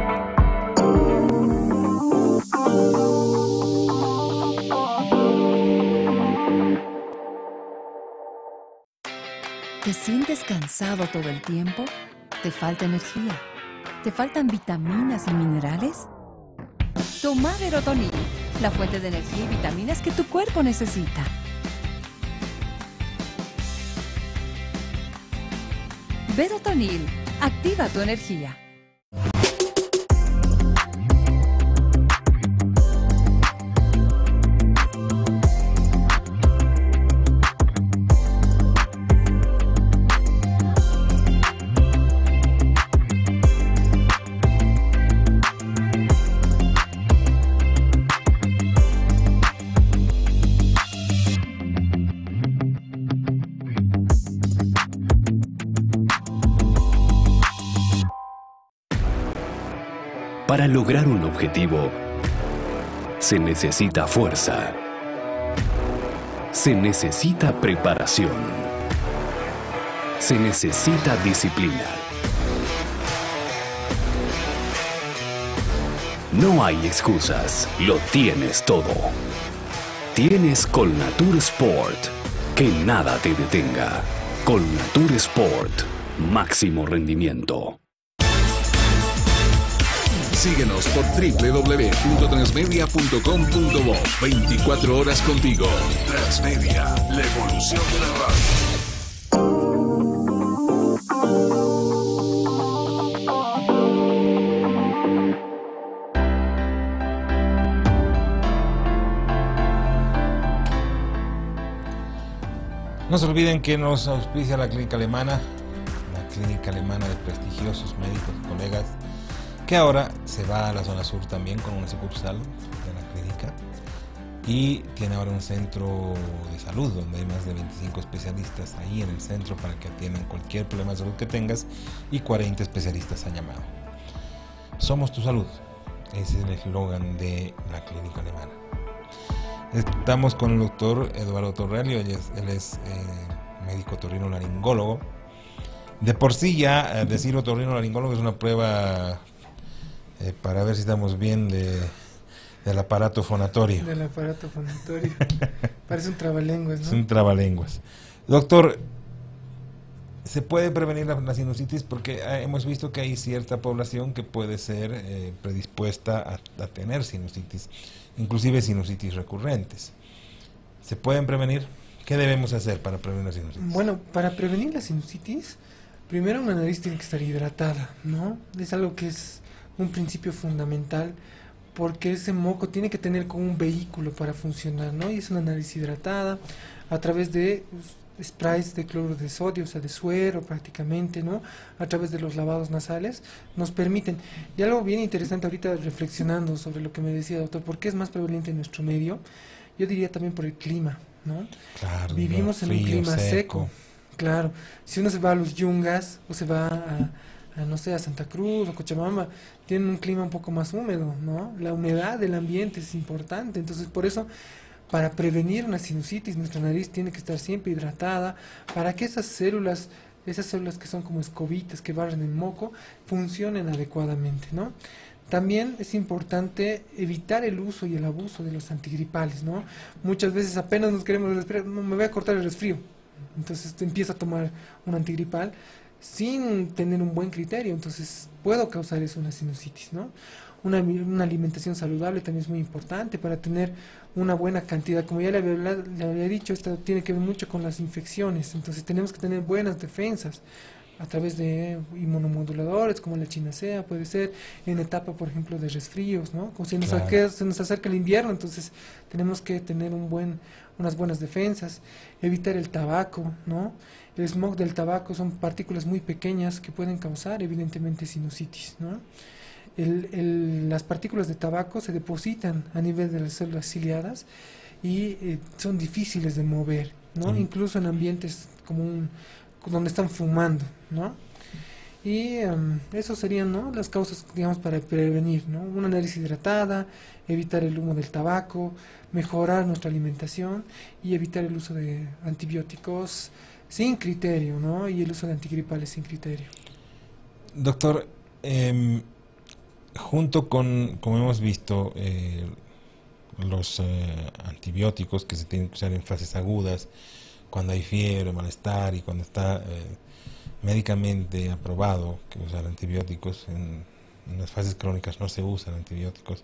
¿Te sientes cansado todo el tiempo? ¿Te falta energía? ¿Te faltan vitaminas y minerales? Toma Verotonil, la fuente de energía y vitaminas que tu cuerpo necesita. Verotonil, activa tu energía. Para lograr un objetivo, se necesita fuerza. Se necesita preparación. Se necesita disciplina. No hay excusas, lo tienes todo. Tienes Colnatur Sport, que nada te detenga. Colnatur Sport, máximo rendimiento. Síguenos por www.transmedia.com.bo. 24 horas contigo. Transmedia, la evolución de la radio. No se olviden que nos auspicia la clínica alemana de prestigiosos médicos y colegas, que ahora se va a la zona sur también con una sucursal de la clínica y tiene ahora un centro de salud donde hay más de 25 especialistas ahí en el centro para que atiendan cualquier problema de salud que tengas, y 40 especialistas han llamado. Somos tu salud, ese es el eslogan de la clínica alemana. Estamos con el doctor Eduardo Torrelio, él es médico otorrinolaringólogo. De por sí ya decir otorrinolaringólogo es una prueba para ver si estamos bien del aparato fonatorio. Del aparato fonatorio. Parece un trabalenguas, ¿no? Es un trabalenguas. Doctor, ¿se puede prevenir la sinusitis? Porque hemos visto que hay cierta población que puede ser predispuesta a tener sinusitis, inclusive sinusitis recurrentes. ¿Se pueden prevenir? ¿Qué debemos hacer para prevenir la sinusitis? Bueno, para prevenir la sinusitis, primero una nariz tiene que estar hidratada, ¿no? Es algo que es un principio fundamental, porque ese moco tiene que tener como un vehículo para funcionar, ¿no? Y es una nariz hidratada a través de sprays de cloruro de sodio, o sea, de suero prácticamente, ¿no? A través de los lavados nasales, nos permiten. Y algo bien interesante ahorita reflexionando sobre lo que me decía, doctor, ¿por qué es más prevalente en nuestro medio? Yo diría también por el clima, ¿no? Claro, vivimos en un clima seco. Claro, si uno se va a los Yungas o se va a, no sé, a Santa Cruz o Cochabamba, tienen un clima un poco más húmedo, ¿no? La humedad del ambiente es importante, entonces por eso, para prevenir una sinusitis, nuestra nariz tiene que estar siempre hidratada, para que esas células que son como escobitas que barren el moco, funcionen adecuadamente, ¿no? También es importante evitar el uso y el abuso de los antigripales, ¿no? Muchas veces apenas nos queremos respirar, no, me voy a cortar el resfrío, entonces empieza a tomar un antigripal sin tener un buen criterio, entonces puedo causar eso, una sinusitis, ¿no? Una alimentación saludable también es muy importante para tener una buena cantidad. Como ya le había dicho, esto tiene que ver mucho con las infecciones, entonces tenemos que tener buenas defensas a través de inmunomoduladores como la chinacea, puede ser en etapa, por ejemplo, de resfríos, ¿no? Como se nos acerca el invierno, entonces tenemos que tener unas buenas defensas, evitar el tabaco, ¿no? El smog del tabaco son partículas muy pequeñas que pueden causar evidentemente sinusitis, ¿no? Las partículas de tabaco se depositan a nivel de las células ciliadas y son difíciles de mover, ¿no? Incluso en ambientes como donde están fumando, ¿no? Y eso serían, ¿no?, las causas, digamos, para prevenir, ¿no? Una nariz hidratada, evitar el humo del tabaco, mejorar nuestra alimentación y evitar el uso de antibióticos sin criterio, ¿no? Y el uso de antigripales sin criterio. Doctor, junto con, como hemos visto, los antibióticos que se tienen que usar en fases agudas, cuando hay fiebre, malestar, y cuando está médicamente aprobado que usar antibióticos, en las fases crónicas no se usan antibióticos.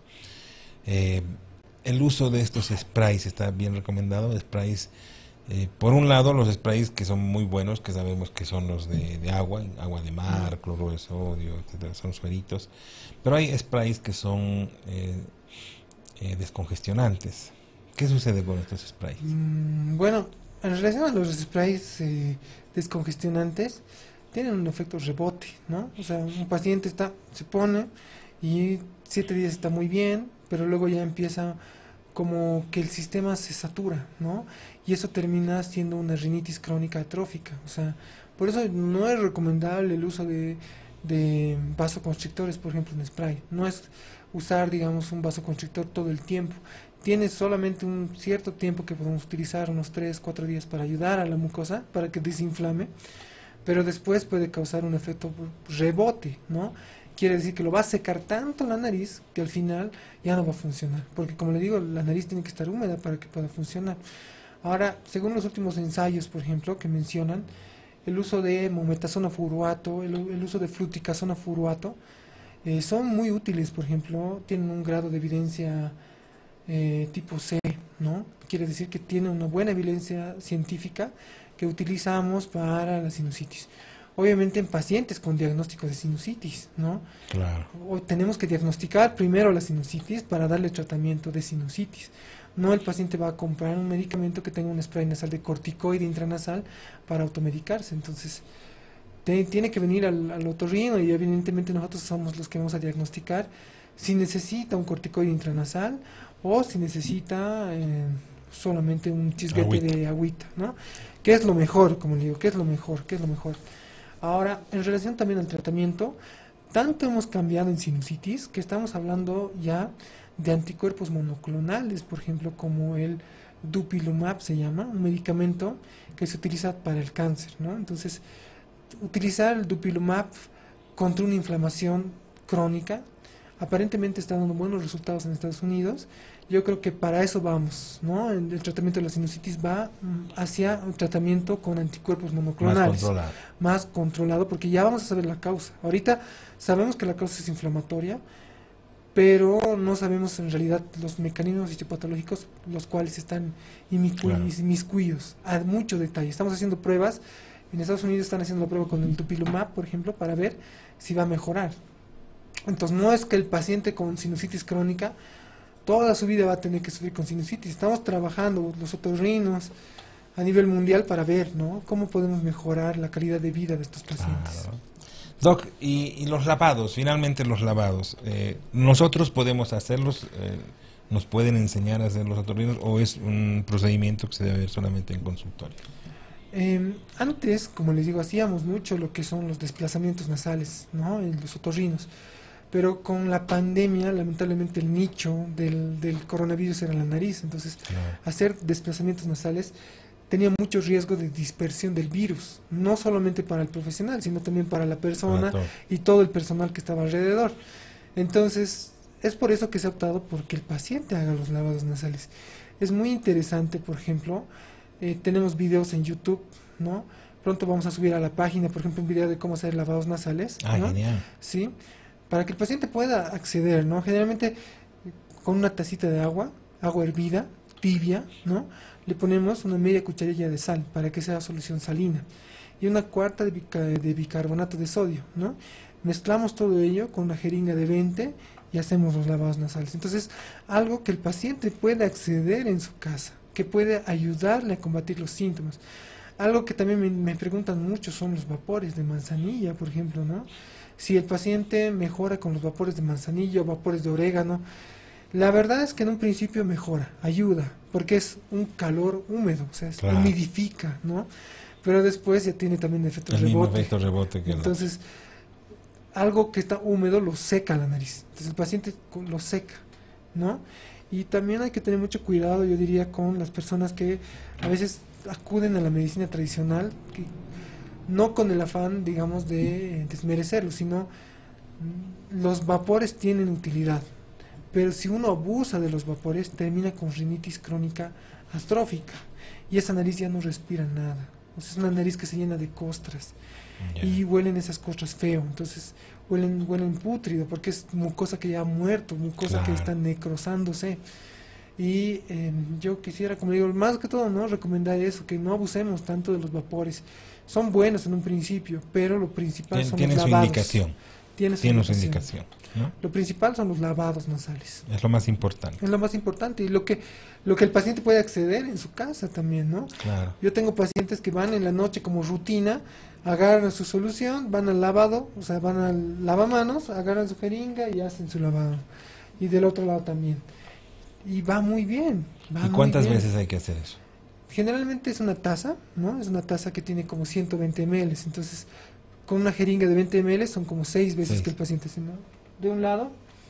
El uso de estos sprays está bien recomendado, sprays, por un lado los sprays que son muy buenos, que sabemos que son los de agua de mar, cloruro de sodio, etcétera, son sueritos, pero hay sprays que son descongestionantes. ¿Qué sucede con estos sprays? Bueno, en relación a los sprays descongestionantes, tienen un efecto rebote, ¿no? O sea, un paciente se pone y 7 días está muy bien, pero luego ya empieza como que el sistema se satura, ¿no? Y eso termina siendo una rinitis crónica atrófica. O sea, por eso no es recomendable el uso de vasoconstrictores, por ejemplo, en spray. No es usar, digamos, un vasoconstrictor todo el tiempo. Tiene solamente un cierto tiempo que podemos utilizar, unos 3-4 días, para ayudar a la mucosa, para que desinflame, pero después puede causar un efecto rebote, ¿no? quiere decir que lo va a secar tanto la nariz que al final ya no va a funcionar. Porque como le digo, la nariz tiene que estar húmeda para que pueda funcionar. Ahora, según los últimos ensayos, por ejemplo, que mencionan, el uso de mometasona furuato, el uso de fluticasona furuato, son muy útiles, por ejemplo, tienen un grado de evidencia tipo C, ¿no? Quiere decir que tiene una buena evidencia científica que utilizamos para la sinusitis. Obviamente en pacientes con diagnóstico de sinusitis, ¿no? Claro. O tenemos que diagnosticar primero la sinusitis para darle tratamiento de sinusitis. No el paciente va a comprar un medicamento que tenga un spray nasal de corticoide intranasal para automedicarse. Entonces, tiene que venir al otorrino y evidentemente nosotros somos los que vamos a diagnosticar si necesita un corticoide intranasal o si necesita solamente un chisguete de agüita, ¿no? ¿Qué es lo mejor? Como le digo, ¿qué es lo mejor? ¿Qué es lo mejor? Ahora, en relación también al tratamiento, tanto hemos cambiado en sinusitis que estamos hablando ya de anticuerpos monoclonales, por ejemplo, como el dupilumab se llama, un medicamento que se utiliza para el cáncer, ¿no? Entonces, utilizar el dupilumab contra una inflamación crónica aparentemente está dando buenos resultados en Estados Unidos. Yo creo que para eso vamos, ¿no? El tratamiento de la sinusitis va hacia un tratamiento con anticuerpos monoclonales. Más controlado, porque ya vamos a saber la causa. Ahorita sabemos que la causa es inflamatoria, pero no sabemos en realidad los mecanismos fisiopatológicos los cuales están inmiscuidos a mucho detalle. Estamos haciendo pruebas, en Estados Unidos están haciendo la prueba con el dupilumab, por ejemplo, para ver si va a mejorar. Entonces no es que el paciente con sinusitis crónica toda su vida va a tener que sufrir con sinusitis. Estamos trabajando los otorrinos a nivel mundial para ver, ¿no?, cómo podemos mejorar la calidad de vida de estos pacientes. Claro. Doc, y los lavados, finalmente los lavados, ¿nosotros podemos hacerlos? ¿Nos pueden enseñar a hacer los otorrinos o es un procedimiento que se debe ver solamente en consultorio? Antes, como les digo, hacíamos mucho lo que son los desplazamientos nasales, ¿no?, en los otorrinos. Pero con la pandemia, lamentablemente el nicho del coronavirus era la nariz, entonces hacer desplazamientos nasales tenía mucho riesgo de dispersión del virus, no solamente para el profesional, sino también para la persona y todo el personal que estaba alrededor. Entonces, es por eso que se ha optado por que el paciente haga los lavados nasales. Es muy interesante, por ejemplo, tenemos videos en YouTube, ¿no? Pronto vamos a subir a la página, por ejemplo, un video de cómo hacer lavados nasales, ¿no? Genial. Sí, para que el paciente pueda acceder, ¿no? Generalmente con una tacita de agua hervida, tibia, ¿no?, le ponemos una media cucharilla de sal para que sea solución salina y una cuarta de bicarbonato de sodio, ¿no? Mezclamos todo ello con una jeringa de 20 y hacemos los lavados nasales. Entonces, algo que el paciente puede acceder en su casa, que puede ayudarle a combatir los síntomas. Algo que también me preguntan mucho son los vapores de manzanilla, por ejemplo, ¿no? Si el paciente mejora con los vapores de manzanilla o vapores de orégano, la verdad es que en un principio mejora, ayuda, porque es un calor húmedo, o sea, humidifica, ¿no? Pero después ya tiene también efecto rebote. Entonces, algo que está húmedo lo seca la nariz, entonces el paciente lo seca, ¿no? Y también hay que tener mucho cuidado, yo diría, con las personas que a veces acuden a la medicina tradicional, que no con el afán, digamos, de desmerecerlo, sino los vapores tienen utilidad, pero si uno abusa de los vapores termina con rinitis crónica astrófica y esa nariz ya no respira nada, o sea, es una nariz que se llena de costras y huelen esas costras feo, entonces huelen pútrido porque es mucosa que ya ha muerto, mucosa que está necrosándose. Y yo quisiera, como digo, más que todo, ¿no?, recomendar eso, que no abusemos tanto de los vapores. Son buenos en un principio, pero lo principal son los lavados. Tiene su indicación, ¿no? Lo principal son los lavados nasales. Es lo más importante. Es lo más importante y lo que el paciente puede acceder en su casa también, ¿no? Claro. Yo tengo pacientes que van en la noche como rutina, agarran su solución, van al lavado, o sea, van al lavamanos, agarran su jeringa y hacen su lavado. Y del otro lado también. Y va muy bien. ¿Y cuántas veces hay que hacer eso? Generalmente es una taza, ¿no? Es una taza que tiene como 120 ml. Entonces, con una jeringa de 20 ml son como 6 veces que el paciente se, ¿no?, de un lado,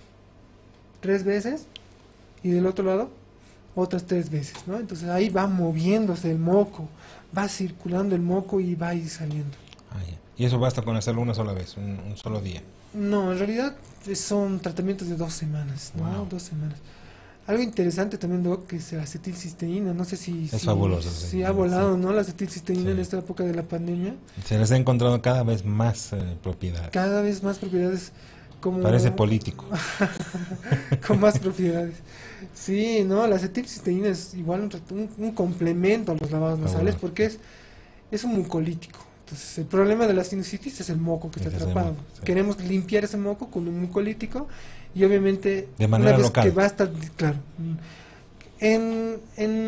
3 veces, y del otro lado, otras 3 veces, ¿no? Entonces ahí va moviéndose el moco, va circulando el moco y va a ir saliendo. ¿Y eso basta con hacerlo una sola vez, un solo día? No, en realidad son tratamientos de 2 semanas, ¿no? Wow. 2 semanas. Algo interesante también, Doc, que es la acetilcisteína. No sé si... Es fabuloso. Si ha volado, ¿no? La acetilcisteína en esta época de la pandemia. Se les ha encontrado cada vez más propiedades. Cada vez más propiedades como... Parece político. Con más propiedades. Sí, no, la acetilcisteína es igual un complemento a los lavados nasales porque es un mucolítico. Entonces, el problema de la sinusitis es el moco que está atrapado. Queremos limpiar ese moco con un mucolítico y obviamente de manera una vez local. que va a estar, claro, en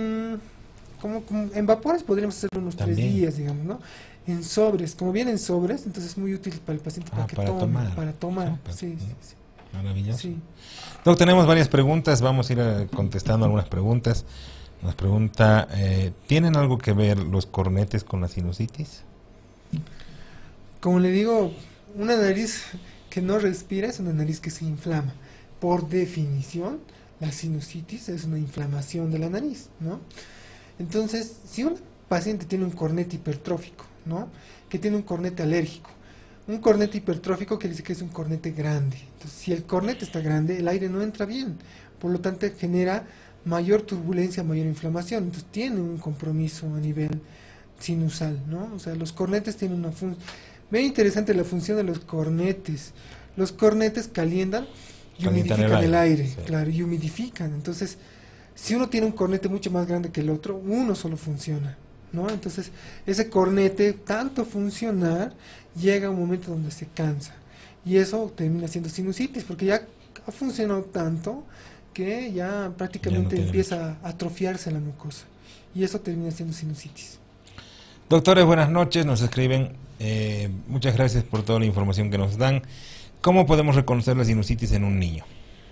vapores podríamos hacerlo unos 3 días, digamos, ¿no? En sobres, como vienen en sobres, entonces es muy útil para el paciente para tomar. Sí. Maravilloso. Sí. Doc, tenemos varias preguntas, vamos a ir contestando algunas preguntas. Nos pregunta, ¿tienen algo que ver los cornetes con la sinusitis? Como le digo, una nariz que no respira es una nariz que se inflama. Por definición, la sinusitis es una inflamación de la nariz, ¿no? Entonces, si un paciente tiene un cornete hipertrófico, ¿no? Que tiene un cornete alérgico. Un cornete hipertrófico quiere decir que es un cornete grande. Entonces, si el cornete está grande, el aire no entra bien. Por lo tanto, genera mayor turbulencia, mayor inflamación. Entonces, tiene un compromiso a nivel sinusal, ¿no? O sea, los cornetes tienen una función. Bien interesante la función de los cornetes. Los cornetes calientan y humidifican el aire, claro, y humidifican. Entonces, si uno tiene un cornete mucho más grande que el otro, uno solo funciona, ¿no? Entonces, ese cornete, tanto funcionar, llega a un momento donde se cansa. Y eso termina siendo sinusitis, porque ya ha funcionado tanto que ya prácticamente empieza a atrofiarse la mucosa. Y eso termina siendo sinusitis. Doctores, buenas noches, nos escriben, muchas gracias por toda la información que nos dan. ¿Cómo podemos reconocer la sinusitis en un niño?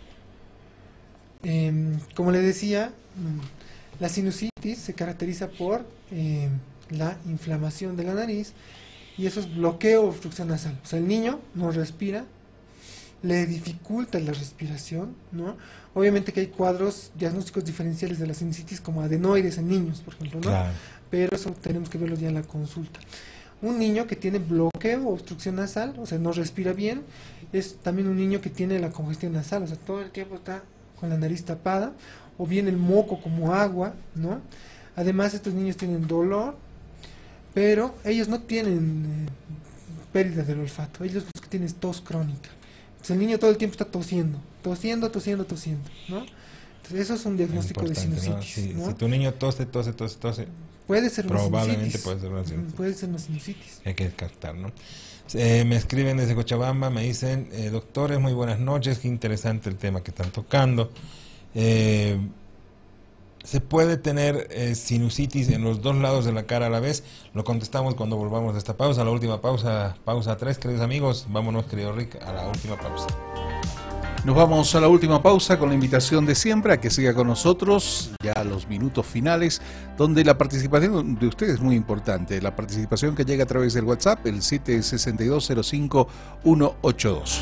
Como le decía, la sinusitis se caracteriza por la inflamación de la nariz y eso es bloqueo o obstrucción nasal. O sea, el niño no respira, le dificulta la respiración, ¿no? Obviamente que hay cuadros diagnósticos diferenciales de la sinusitis como adenoides en niños, por ejemplo, ¿no? Claro. Pero eso tenemos que verlo ya en la consulta. Un niño que tiene bloqueo o obstrucción nasal, o sea, no respira bien, es también un niño que tiene la congestión nasal, o sea, todo el tiempo está con la nariz tapada, o bien el moco como agua, ¿no? Además, estos niños tienen dolor, pero ellos no tienen pérdida del olfato, ellos los que tienen es tos crónica. Entonces, el niño todo el tiempo está tosiendo, ¿no? Entonces, eso es un diagnóstico de sinusitis, ¿no? Si tu niño tose, puede ser una probablemente sinusitis. puede ser una sinusitis. Puede ser una sinusitis. Hay que descartar, ¿no? Me escriben desde Cochabamba, me dicen, doctores, muy buenas noches, qué interesante el tema que están tocando. ¿Se puede tener sinusitis en los dos lados de la cara a la vez? Lo contestamos cuando volvamos de esta pausa, la última pausa, pausa 3, queridos amigos. Vámonos, querido Rick, a la última pausa. Nos vamos a la última pausa con la invitación de siempre a que siga con nosotros ya a los minutos finales, donde la participación de ustedes es muy importante. La participación que llega a través del WhatsApp, el 762-05-182.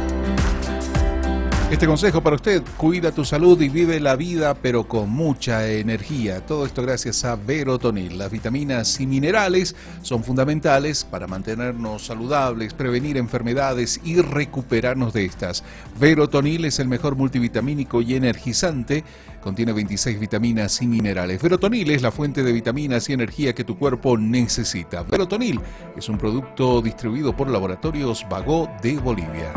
Este consejo para usted: cuida tu salud y vive la vida, pero con mucha energía. Todo esto gracias a Verotonil. Las vitaminas y minerales son fundamentales para mantenernos saludables, prevenir enfermedades y recuperarnos de estas. Verotonil es el mejor multivitamínico y energizante. Contiene 26 vitaminas y minerales. Verotonil es la fuente de vitaminas y energía que tu cuerpo necesita. Verotonil es un producto distribuido por Laboratorios Vago de Bolivia.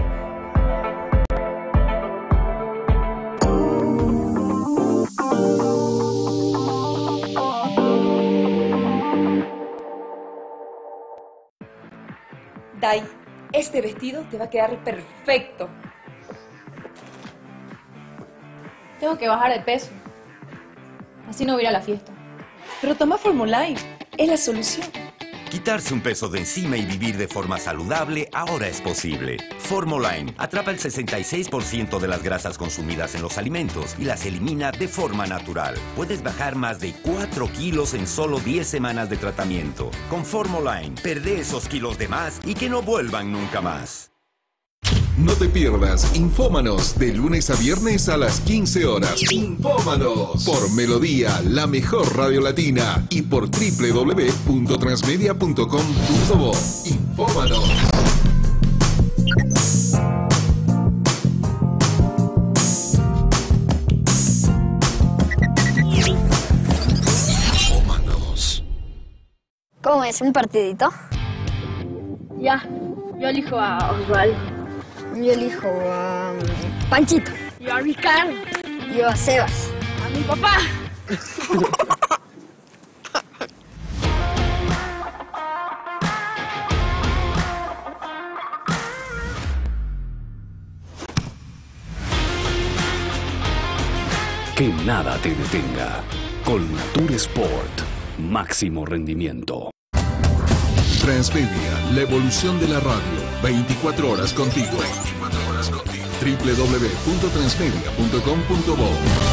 Dai, este vestido te va a quedar perfecto. Tengo que bajar de peso. Así no voy a ir a la fiesta. Pero toma Formulae, es la solución. Quitarse un peso de encima y vivir de forma saludable ahora es posible. Formoline atrapa el 66% de las grasas consumidas en los alimentos y las elimina de forma natural. Puedes bajar más de 4 kilos en solo 10 semanas de tratamiento. Con Formoline, perdé esos kilos de más y que no vuelvan nunca más. No te pierdas Infómanos de lunes a viernes a las 15 horas. Infómanos por Melodía, la mejor radio latina, y por www.transmedia.com.bo. Infómanos. ¿Cómo es? ¿Un partidito? Ya, yo elijo a Osvaldo. Yo elijo a Panchito. Yo a Ricardo. Yo a Sebas. A mi papá. Que nada te detenga. Con Natur Sport, máximo rendimiento. Transmedia, la evolución de la radio. 24 horas contigo. 24 horas contigo. www.transmedia.com.bo.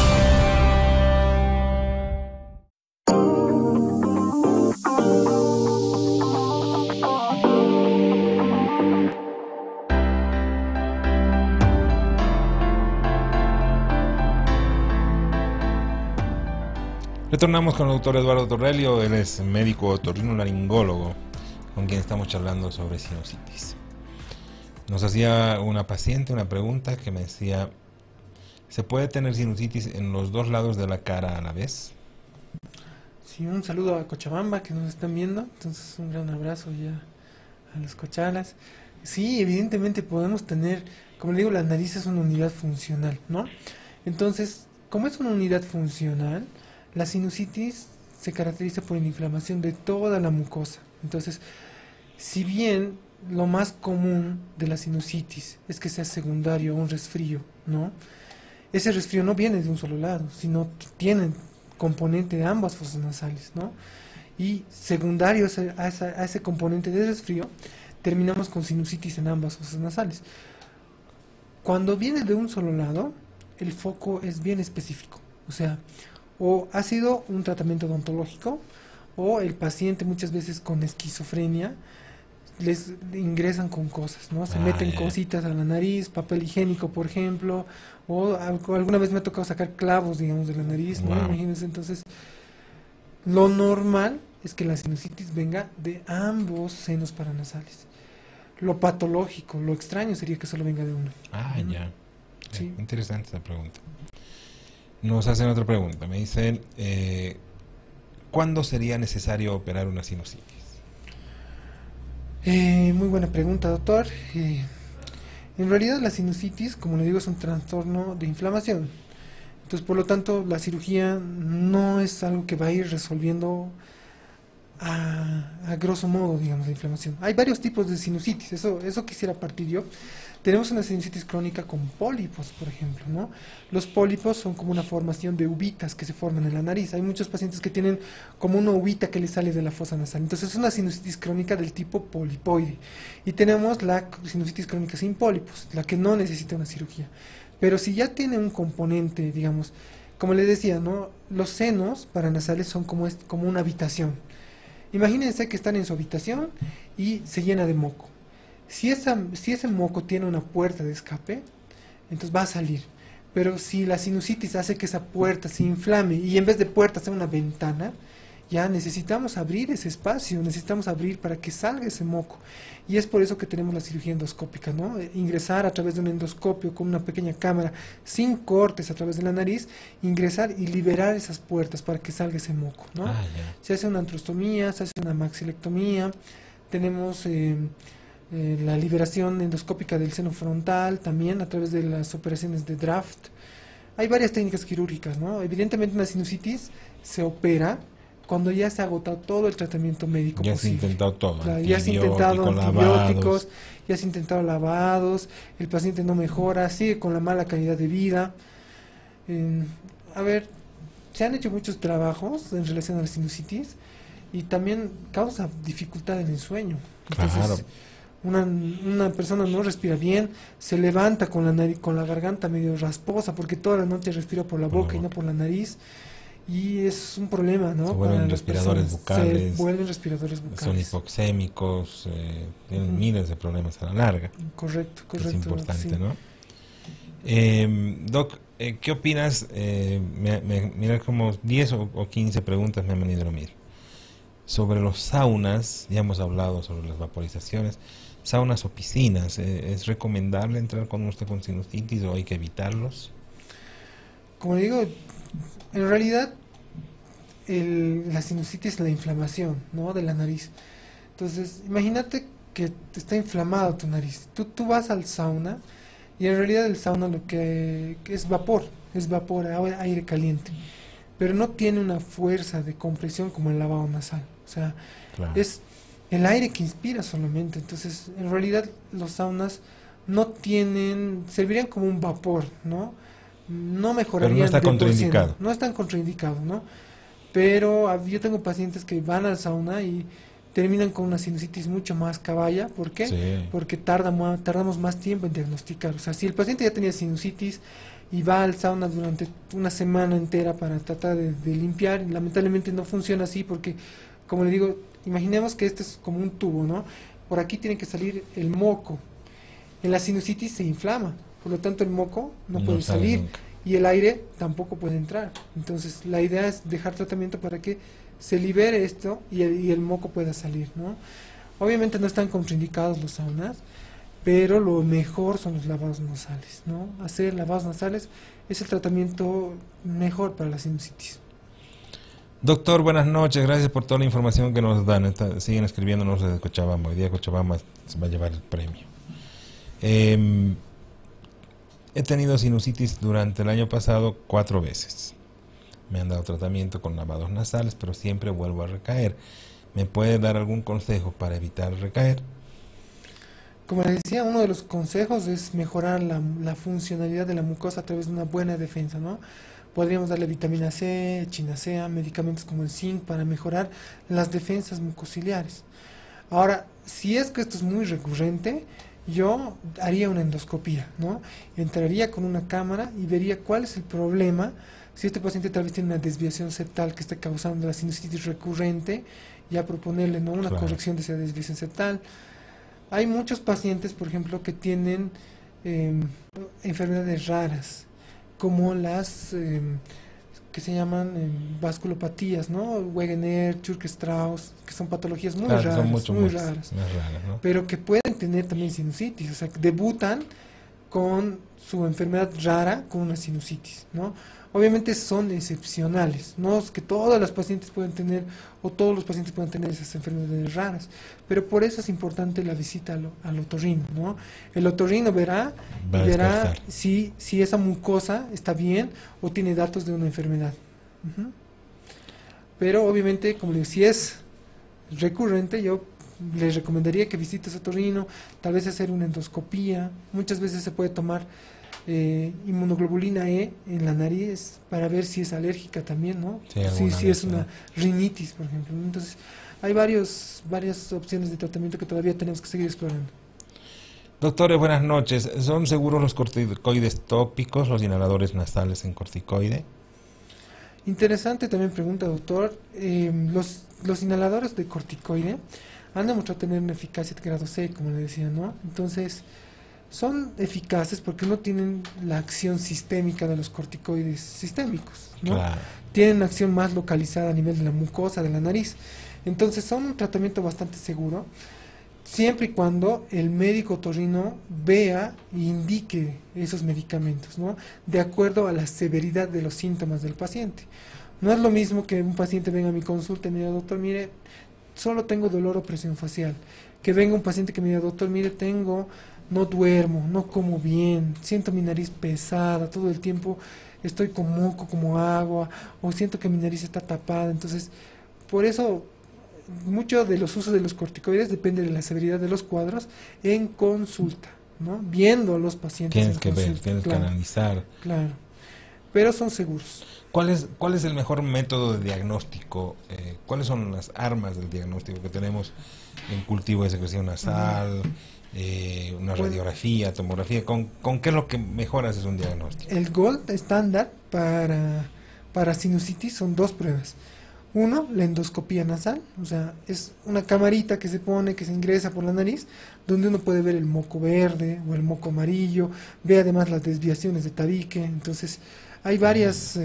Retornamos con el doctor Eduardo Torrelio. Él es médico otorrinolaringólogo, con quien estamos charlando sobre sinusitis. Nos hacía una paciente una pregunta que me decía: ¿se puede tener sinusitis en los dos lados de la cara a la vez? Sí, un saludo a Cochabamba que nos están viendo. Entonces un gran abrazo ya a los cochalas. Sí, evidentemente podemos tener, como le digo, la nariz es una unidad funcional, ¿no? Entonces, como es una unidad funcional, la sinusitis se caracteriza por la inflamación de toda la mucosa. Entonces, si bien lo más común de la sinusitis es que sea secundario a un resfrío, ¿no? Ese resfrío no viene de un solo lado, sino que tiene componente de ambas fosas nasales, ¿no? Y secundario a ese componente de resfrío, terminamos con sinusitis en ambas fosas nasales. Cuando viene de un solo lado, el foco es bien específico, o sea, o ha sido un tratamiento odontológico, o el paciente muchas veces con esquizofrenia les ingresan con cosas, ¿no? Se meten cositas a la nariz, papel higiénico, por ejemplo, o alguna vez me ha tocado sacar clavos, digamos, de la nariz, ¿no? Imagínense, entonces, lo normal es que la sinusitis venga de ambos senos paranasales. Lo patológico, lo extraño sería que solo venga de uno. Ya. Sí. Interesante esa pregunta. Nos hacen otra pregunta. Me dicen, ¿cuándo sería necesario operar una sinusitis? Muy buena pregunta, doctor. En realidad la sinusitis, como le digo, es un trastorno de inflamación. Entonces, por lo tanto, la cirugía no es algo que va a ir resolviendo a grosso modo, digamos, la inflamación. Hay varios tipos de sinusitis, eso quisiera partir yo. Tenemos una sinusitis crónica con pólipos, por ejemplo, ¿no? Los pólipos son como una formación de uvitas que se forman en la nariz. Hay muchos pacientes que tienen como una uvita que les sale de la fosa nasal. Entonces es una sinusitis crónica del tipo polipoide. Y tenemos la sinusitis crónica sin pólipos, la que no necesita una cirugía. Pero si ya tiene un componente, digamos, como les decía, ¿no? Los senos paranasales son como una habitación. Imagínense que están en su habitación y se llena de moco. Si ese moco tiene una puerta de escape, entonces va a salir. Pero si la sinusitis hace que esa puerta se inflame y en vez de puerta sea una ventana, ya necesitamos abrir ese espacio, necesitamos abrir para que salga ese moco. Y es por eso que tenemos la cirugía endoscópica, ¿no? Ingresar a través de un endoscopio con una pequeña cámara, sin cortes a través de la nariz, ingresar y liberar esas puertas para que salga ese moco, ¿no? Se hace una antrostomía, se hace una maxilectomía, tenemos la liberación endoscópica del seno frontal, también a través de las operaciones de draft. Hay varias técnicas quirúrgicas, ¿no? Evidentemente una sinusitis se opera cuando ya se ha agotado todo el tratamiento médico posible. Ya se ha intentado todo. Claro, ya se ha intentado antibióticos, ya se ha intentado lavados, el paciente no mejora, sigue con la mala calidad de vida. A ver, se han hecho muchos trabajos en relación a la sinusitis y también causa dificultad en el sueño. Entonces, claro. Una persona no respira bien, se levanta con la garganta medio rasposa porque toda la noche respira por la boca y no por la nariz. y es un problema, ¿no? Se vuelven para las respiradores personas. bucales. Se vuelven respiradores Son bucales. hipoxémicos, tienen miles de problemas a la larga. Correcto, Es importante, sí. ¿no? Doc, ¿qué opinas? Mira, como 10 o 15 preguntas me han venido a mí. Sobre los saunas, ya hemos hablado sobre las vaporizaciones. Saunas o piscinas, ¿es recomendable entrar cuando uno está con sinusitis o hay que evitarlos? Como digo, en realidad la sinusitis es la inflamación, ¿no? De la nariz. Entonces, imagínate que está inflamado tu nariz. Tú vas al sauna y en realidad el sauna lo que es vapor, aire caliente. Pero no tiene una fuerza de compresión como el lavado nasal. O sea, Claro. es el aire que inspira solamente. Entonces, en realidad los saunas no servirían como un vapor, ¿no? No mejorarían. Pero no está de por sí, contraindicado. no están contraindicados, ¿no? Pero yo tengo pacientes que van al sauna y terminan con una sinusitis mucho más caballa. ¿Por qué? Sí. Porque tardamos más tiempo en diagnosticar. O sea, si el paciente ya tenía sinusitis y va al sauna durante una semana entera para tratar de limpiar, lamentablemente no funciona así porque, como le digo, imaginemos que este es como un tubo, ¿no? Por aquí tiene que salir el moco. En la sinusitis se inflama, por lo tanto el moco no puede sale salir nunca. y el aire tampoco puede entrar. Entonces la idea es dejar tratamiento para que se libere esto y el moco pueda salir, ¿no? Obviamente no están contraindicados los saunas, pero lo mejor son los lavados nasales, ¿no? Hacer lavados nasales es el tratamiento mejor para la sinusitis. Doctor, buenas noches, gracias por toda la información que nos dan. Siguen escribiéndonos desde Cochabamba. Hoy día Cochabamba se va a llevar el premio. He tenido sinusitis durante el año pasado 4 veces. Me han dado tratamiento con lavados nasales, pero siempre vuelvo a recaer. ¿Me puede dar algún consejo para evitar recaer? Como les decía, uno de los consejos es mejorar la funcionalidad de la mucosa a través de una buena defensa, ¿no? Podríamos darle vitamina C, echinacea, medicamentos como el zinc para mejorar las defensas mucociliares. Ahora, si es que esto es muy recurrente, yo haría una endoscopía, ¿no? Entraría con una cámara y vería cuál es el problema. Si este paciente tal vez tiene una desviación septal que está causando la sinusitis recurrente, ya proponerle, ¿no?, una corrección de esa desviación septal. Hay muchos pacientes, por ejemplo, que tienen enfermedades raras, como las que se llaman vasculopatías, ¿no? Wegener, Churg-Strauss, que son patologías muy raras, son mucho muy más raras, raras, ¿no? pero que pueden tener también sinusitis, o sea, que debutan con su enfermedad rara con una sinusitis, ¿no? Obviamente son excepcionales, no es que todas las pacientes pueden tener o todos los pacientes pueden tener esas enfermedades raras, pero por eso es importante la visita al otorrino, ¿no? El otorrino verá si esa mucosa está bien o tiene datos de una enfermedad. Pero obviamente, como le digo, si es recurrente, yo les recomendaría que visite su otorrino, tal vez hacer una endoscopía. Muchas veces se puede tomar inmunoglobulina E en la nariz para ver si es alérgica también, ¿no? Si es una rinitis, por ejemplo. Entonces, hay varias opciones de tratamiento que todavía tenemos que seguir explorando. Doctores, buenas noches. ¿Son seguros los corticoides tópicos, los inhaladores nasales en corticoide? Interesante también pregunta, doctor. Los inhaladores de corticoide han demostrado tener una eficacia de grado C, como le decía, ¿no? Entonces, son eficaces porque no tienen la acción sistémica de los corticoides sistémicos, ¿no? Claro. Tienen una acción más localizada a nivel de la mucosa de la nariz. Entonces, son un tratamiento bastante seguro, siempre y cuando el médico otorrino vea e indique esos medicamentos, ¿no?, de acuerdo a la severidad de los síntomas del paciente. No es lo mismo que un paciente venga a mi consulta y me diga, doctor, mire, solo tengo dolor o presión facial. Que venga un paciente que me diga, doctor, mire, no duermo, no como bien, siento mi nariz pesada, todo el tiempo estoy con moco, como agua, o siento que mi nariz está tapada. Entonces, por eso, mucho de los usos de los corticoides depende de la severidad de los cuadros en consulta, ¿no? Viendo a los pacientes Tienes en que consulta. ver, tienes que analizar. Claro, pero son seguros. ¿Cuál es el mejor método de diagnóstico? ¿Cuáles son las armas del diagnóstico que tenemos en cultivo de secreción nasal, una radiografía, tomografía? ¿Con qué es lo que mejor haces un diagnóstico? El gold estándar para para sinusitis son 2 pruebas. Uno, la endoscopía nasal, o sea, es una camarita que se pone, que se ingresa por la nariz, donde uno puede ver el moco verde o el moco amarillo, ve además las desviaciones de tabique. Entonces, hay varias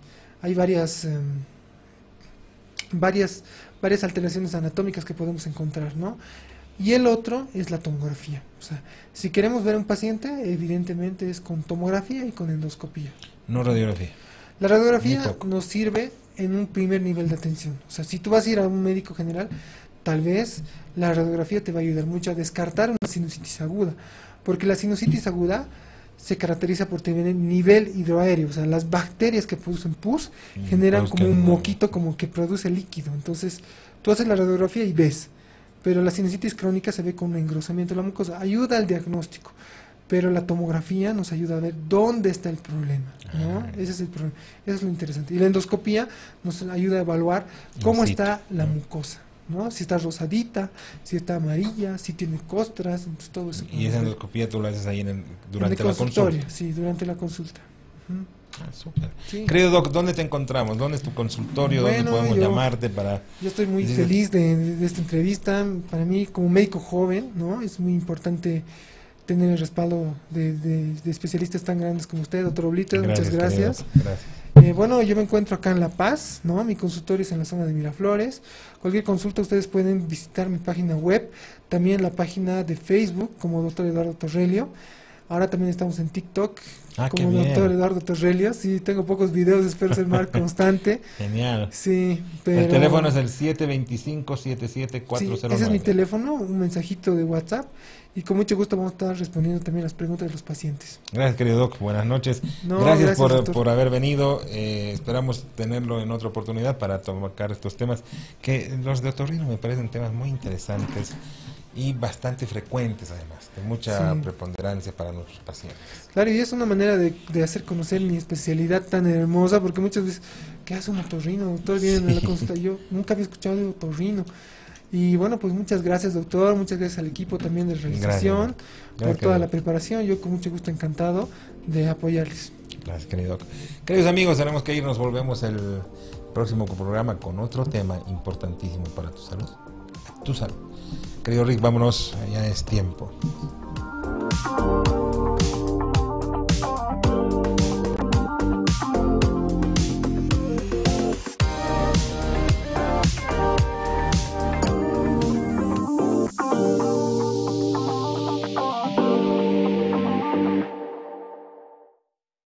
alteraciones anatómicas que podemos encontrar, ¿no? Y el otro es la tomografía. O sea, si queremos ver a un paciente, evidentemente es con tomografía y con endoscopía. No radiografía. La radiografía nos sirve en un primer nivel de atención. O sea, si tú vas a ir a un médico general, tal vez la radiografía te va a ayudar mucho a descartar una sinusitis aguda, porque la sinusitis aguda se caracteriza por tener nivel hidroaéreo, o sea, las bacterias que producen pus generan como un moquito como que produce líquido. Entonces, tú haces la radiografía y ves, pero la sinusitis crónica se ve con un engrosamiento de la mucosa, ayuda al diagnóstico, pero la tomografía nos ayuda a ver dónde está el problema, ¿no? Ese es el problema, eso es lo interesante. Y la endoscopía nos ayuda a evaluar cómo está la mucosa, ¿no? Si está rosadita, si está amarilla, si tiene costras, entonces todo eso. Y esa endoscopía tú la haces ahí durante en el la consulta. Sí, durante la consulta. Súper. Sí. Querido Doc, ¿dónde te encontramos? ¿Dónde es tu consultorio? ¿Dónde podemos llamarte para...? Yo estoy muy feliz de esta entrevista. Para mí, como médico joven, ¿no? Es muy importante tener el respaldo de especialistas tan grandes como usted, doctor Oblitas. Muchas gracias. Bueno, yo me encuentro acá en La Paz, ¿no? Mi consultorio es en la zona de Miraflores. Cualquier consulta ustedes pueden visitar mi página web, también la página de Facebook como doctor Eduardo Torrelio. Ahora también estamos en TikTok como doctor Eduardo Torrelio. Sí, tengo pocos videos, espero ser más constante. Genial. Sí, pero... El teléfono es el 725-77409. Sí, ese es mi teléfono, un mensajito de WhatsApp. Y con mucho gusto vamos a estar respondiendo también las preguntas de los pacientes. Gracias, querido Doc. Buenas noches. Gracias por haber venido. Esperamos tenerlo en otra oportunidad para tocar estos temas, que los de otorrino me parecen temas muy interesantes y bastante frecuentes, además, de mucha preponderancia para nuestros pacientes. Claro, y es una manera de hacer conocer mi especialidad tan hermosa, porque muchas veces, ¿qué hace un otorrino? Doctor, viene a la consulta, yo nunca había escuchado de otorrino. Y bueno, pues muchas gracias, doctor, muchas gracias al equipo también de realización, por toda la preparación. Yo con mucho gusto encantado de apoyarles. Gracias, querido Doc. Queridos amigos, tenemos que ir, nos volvemos el próximo programa con otro tema importantísimo para tu salud. Tu salud. Querido Rick, vámonos, ya es tiempo.